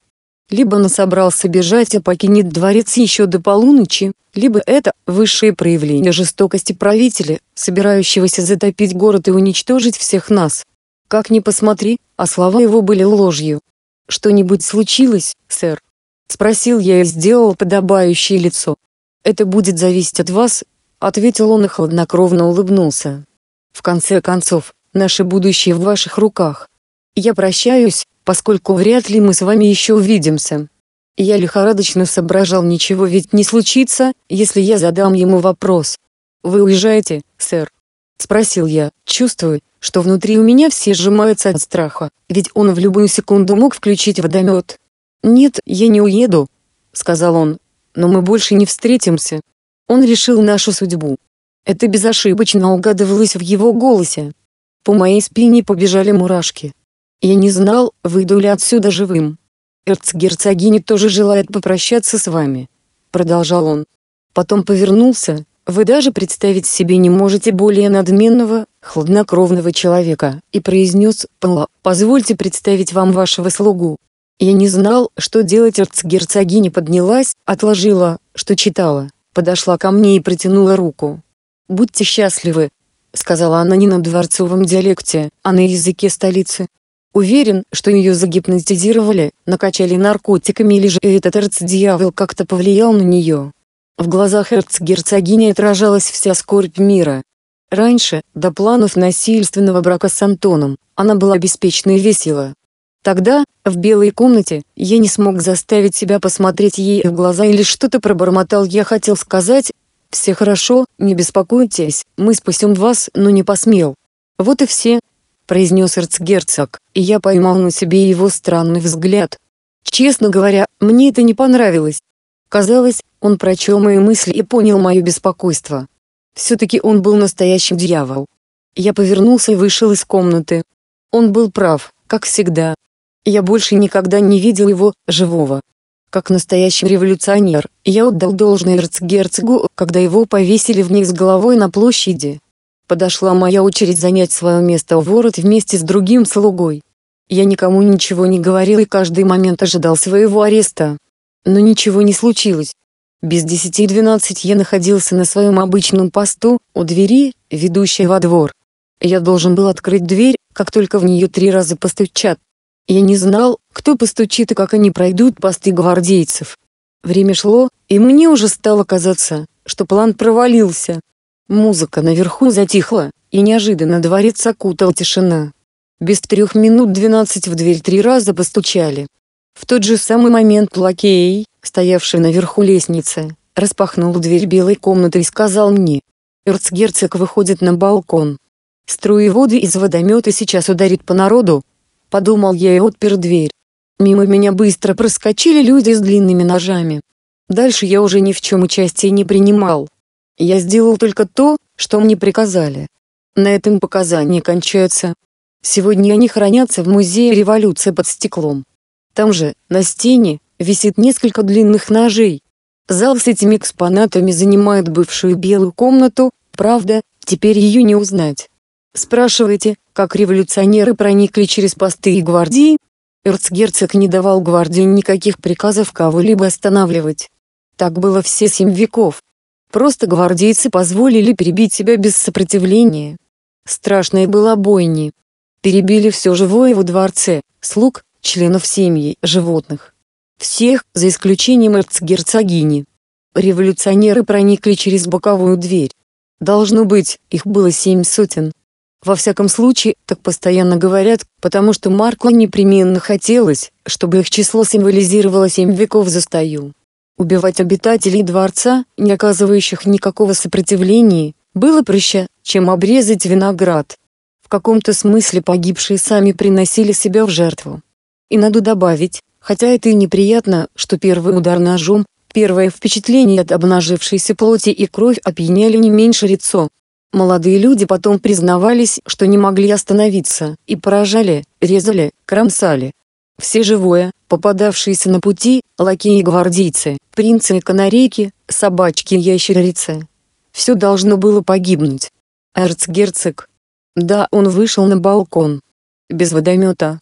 Либо он собрался бежать и покинет дворец еще до полуночи, либо это высшее проявление жестокости правителя, собирающегося затопить город и уничтожить всех нас. Как ни посмотри, а слова его были ложью. «Что-нибудь случилось, сэр?» — спросил я и сделал подобающее лицо. «Это будет зависеть от вас», — ответил он и хладнокровно улыбнулся. «В конце концов, наше будущее в ваших руках. Я прощаюсь, поскольку вряд ли мы с вами еще увидимся». Я лихорадочно соображал, ничего ведь не случится, если я задам ему вопрос. «Вы уезжаете, сэр?» — спросил я, чувствуя, что внутри у меня все сжимаются от страха, ведь он в любую секунду мог включить водомет. «Нет, я не уеду», — сказал он, — «но мы больше не встретимся». Он решил нашу судьбу. Это безошибочно угадывалось в его голосе. По моей спине побежали мурашки. Я не знал, выйду ли отсюда живым. «Эрцгерцогиня тоже желает попрощаться с вами», — продолжал он. Потом повернулся. «Вы даже представить себе не можете более надменного, хладнокровного человека», и произнес: «Позвольте представить вам вашего слугу». Я не знал, что делать. Эрцгерцогиня поднялась, отложила, что читала, подошла ко мне и протянула руку. «Будьте счастливы», — сказала она не на дворцовом диалекте, а на языке столицы. Уверен, что ее загипнотизировали, накачали наркотиками или же этот эрцдьявол как-то повлиял на нее. В глазах эрцгерцогини отражалась вся скорбь мира. Раньше, до планов насильственного брака с Антоном, она была беспечна и весела. Тогда, в белой комнате, я не смог заставить себя посмотреть ей в глаза или что-то пробормотал. Я хотел сказать: «Все хорошо, не беспокойтесь, мы спасем вас», но не посмел. «Вот и все», — произнес эрцгерцог, и я поймал на себе его странный взгляд. Честно говоря, мне это не понравилось. Казалось, он прочел мои мысли и понял мое беспокойство. Все-таки он был настоящим дьявол. Я повернулся и вышел из комнаты. Он был прав, как всегда. Я больше никогда не видел его, живого. Как настоящий революционер, я отдал должное эрцгерцогу, когда его повесили вниз головой на площади. Подошла моя очередь занять свое место у ворот вместе с другим слугой. Я никому ничего не говорил и каждый момент ожидал своего ареста. Но ничего не случилось. Без 10:12 я находился на своем обычном посту, у двери, ведущей во двор. Я должен был открыть дверь, как только в нее 3 раза постучат. Я не знал, кто постучит и как они пройдут посты гвардейцев. Время шло, и мне уже стало казаться, что план провалился. Музыка наверху затихла, и неожиданно дворец окутала тишина. Без 3:12 в дверь 3 раза постучали. В тот же самый момент лакей, стоявший наверху лестницы, распахнул дверь белой комнаты и сказал мне: «Эрцгерцог выходит на балкон. Струи воды из водомета сейчас ударит по народу». Подумал я и отпер дверь. Мимо меня быстро проскочили люди с длинными ножами. Дальше я уже ни в чем участия не принимал. Я сделал только то, что мне приказали. На этом показания кончаются. Сегодня они хранятся в музее революции под стеклом. Там же, на стене, висит несколько длинных ножей. Зал с этими экспонатами занимает бывшую белую комнату, правда, теперь ее не узнать. Спрашиваете, как революционеры проникли через посты и гвардии? Эрцгерцог не давал гвардии никаких приказов кого-либо останавливать. Так было все 7 веков. Просто гвардейцы позволили перебить себя без сопротивления. Страшная была бойня. Перебили все живое во дворце, слуг, членов семьи, животных. Всех, за исключением эрцгерцогини. Революционеры проникли через боковую дверь. Должно быть, их было 7 сотен. Во всяком случае, так постоянно говорят, потому что Марку непременно хотелось, чтобы их число символизировало 7 веков застою. Убивать обитателей дворца, не оказывающих никакого сопротивления, было проще, чем обрезать виноград. В каком-то смысле погибшие сами приносили себя в жертву. И надо добавить, хотя это и неприятно, что первый удар ножом, первое впечатление от обнажившейся плоти и кровь опьяняли не меньше лицо. Молодые люди потом признавались, что не могли остановиться, и поражали, резали, кромсали. Все живое, попадавшиеся на пути, лакеи и гвардейцы, принцы и канарейки, собачки и ящерицы. Все должно было погибнуть. Эрцгерцог. Да, он вышел на балкон. Без водомета.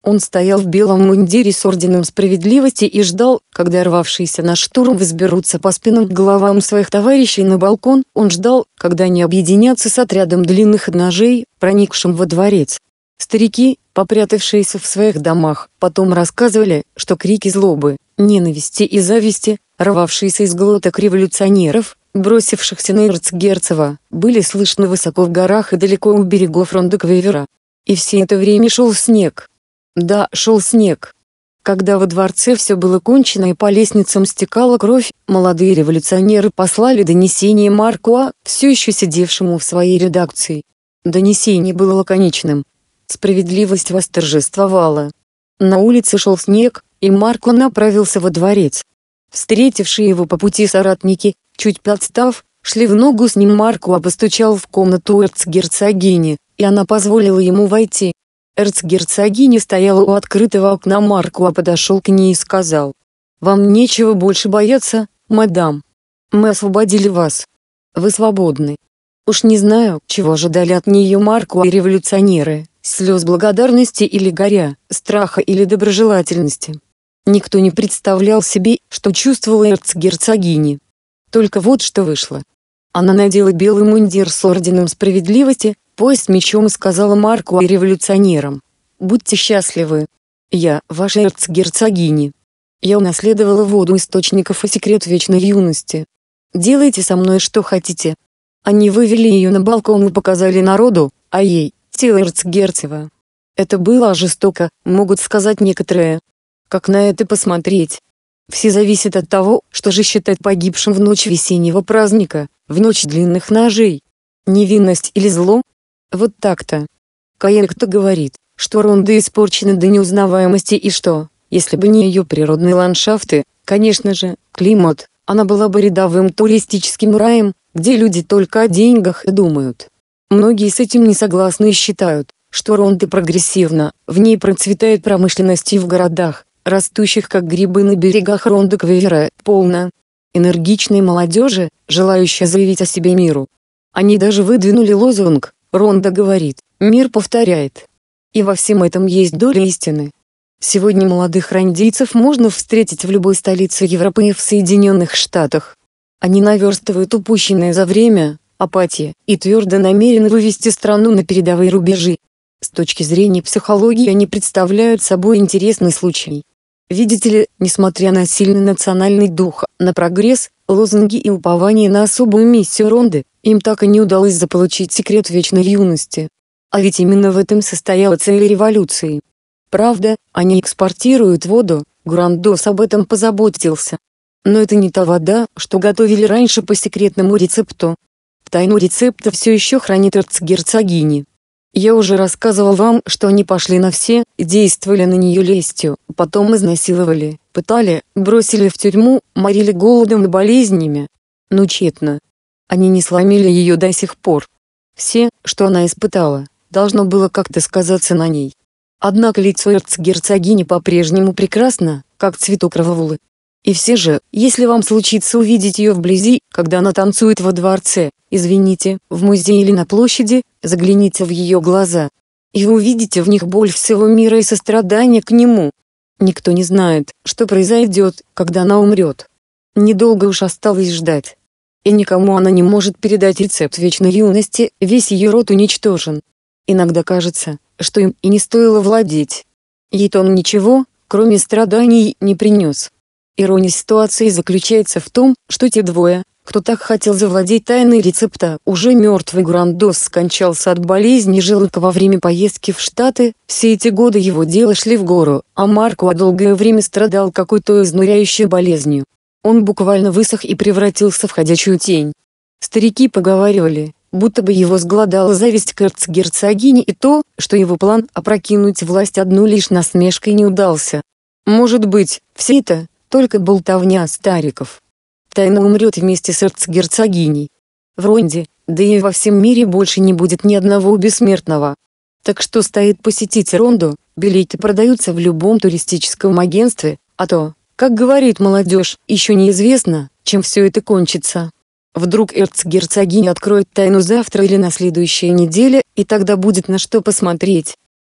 Он стоял в белом мундире с орденом справедливости и ждал, когда рвавшиеся на штурм взберутся по спинам к головам своих товарищей на балкон. Он ждал, когда они объединятся с отрядом длинных ножей, проникшим во дворец. Старики, попрятавшиеся в своих домах, потом рассказывали, что крики злобы, ненависти и зависти, рвавшиеся из глоток революционеров, бросившихся на эрцгерцога, были слышны высоко в горах и далеко у берегов Рондеквейвера. И все это время шел снег. Да, шел снег. Когда во дворце все было кончено и по лестницам стекала кровь, молодые революционеры послали донесение Маркуа, все еще сидевшему в своей редакции. Донесение было лаконичным. Справедливость восторжествовала. На улице шел снег, и Маркуа направился во дворец. Встретившие его по пути соратники, чуть подстав, шли в ногу с ним. Маркуа постучал в комнату эрцгерцогини, и она позволила ему войти. Эрцгерцогиня стояла у открытого окна. Маркуа подошел к ней и сказал: «Вам нечего больше бояться, мадам. Мы освободили вас. Вы свободны». Уж не знаю, чего ожидали от нее Маркуа и революционеры, слез благодарности или горя, страха или доброжелательности. Никто не представлял себе, что чувствовала эрцгерцогиня. Только вот что вышло. Она надела белый мундир с орденом справедливости, пояс с мечом и сказала Маркуа и революционерам: «Будьте счастливы. Я, ваша эрцгерцогиня. Я унаследовала воду источников и секрет вечной юности. Делайте со мной что хотите». Они вывели ее на балкон и показали народу, а ей — тело эрцгерцога. Это было жестоко, могут сказать некоторые. Как на это посмотреть? Все зависит от того, что же считать погибшим в ночь весеннего праздника, в ночь длинных ножей. Невинность или зло? Вот так-то. Кое-кто говорит, что Ронда испорчена до неузнаваемости и что, если бы не ее природные ландшафты, конечно же, климат, она была бы рядовым туристическим раем, где люди только о деньгах и думают. Многие с этим не согласны и считают, что Ронда прогрессивна, в ней процветает промышленность и в городах, растущих как грибы на берегах Рондеквейвера, полно энергичной молодежи, желающей заявить о себе миру. Они даже выдвинули лозунг «Ронда говорит, мир повторяет». И во всем этом есть доля истины. Сегодня молодых рондийцев можно встретить в любой столице Европы и в Соединенных Штатах. Они наверстывают упущенное за время, апатия, и твердо намерены вывести страну на передовые рубежи. С точки зрения психологии они представляют собой интересный случай. Видите ли, несмотря на сильный национальный дух, на прогресс, лозунги и упование на особую миссию Ронды, им так и не удалось заполучить секрет вечной юности. А ведь именно в этом состояла цель революции. Правда, они экспортируют воду, Грандос об этом позаботился. Но это не та вода, что готовили раньше по секретному рецепту. Тайну рецепта все еще хранит эрцгерцогиня. Я уже рассказывал вам, что они пошли на все, действовали на нее лестью, потом изнасиловали, пытали, бросили в тюрьму, морили голодом и болезнями. Но тщетно. Они не сломили ее до сих пор. Все, что она испытала, должно было как-то сказаться на ней. Однако лицо эрцгерцогини по-прежнему прекрасно, как цветок равулы. И все же, если вам случится увидеть ее вблизи, когда она танцует во дворце, извините, в музее или на площади, загляните в ее глаза. И вы увидите в них боль всего мира и сострадание к нему. Никто не знает, что произойдет, когда она умрет. Недолго уж осталось ждать. И никому она не может передать рецепт вечной юности, весь ее род уничтожен. Иногда кажется, что им и не стоило владеть. Ей-то он ничего, кроме страданий, не принес. Ирония ситуации заключается в том, что те двое, кто так хотел завладеть тайной рецепта, уже мертвый. Грандос скончался от болезни желудка во время поездки в Штаты, все эти годы его дела шли в гору, а Маркуа долгое время страдал какой-то изнуряющей болезнью. Он буквально высох и превратился в ходячую тень. Старики поговаривали, будто бы его сгладала зависть к эрцгерцогине и то, что его план опрокинуть власть одну лишь насмешкой не удался. Может быть, все это только болтовня стариков. Тайна умрет вместе с эрцгерцогиней. В Ронде, да и во всем мире больше не будет ни одного бессмертного. Так что стоит посетить Ронду, билеты продаются в любом туристическом агентстве, а то, как говорит молодежь, еще неизвестно, чем все это кончится. Вдруг эрцгерцогиня откроет тайну завтра или на следующей неделе, и тогда будет на что посмотреть. Но,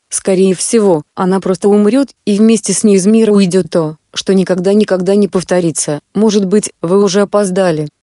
Скорее всего, она просто умрет, и вместе с ней из мира уйдет то, что никогда не повторится. Может быть, вы уже опоздали.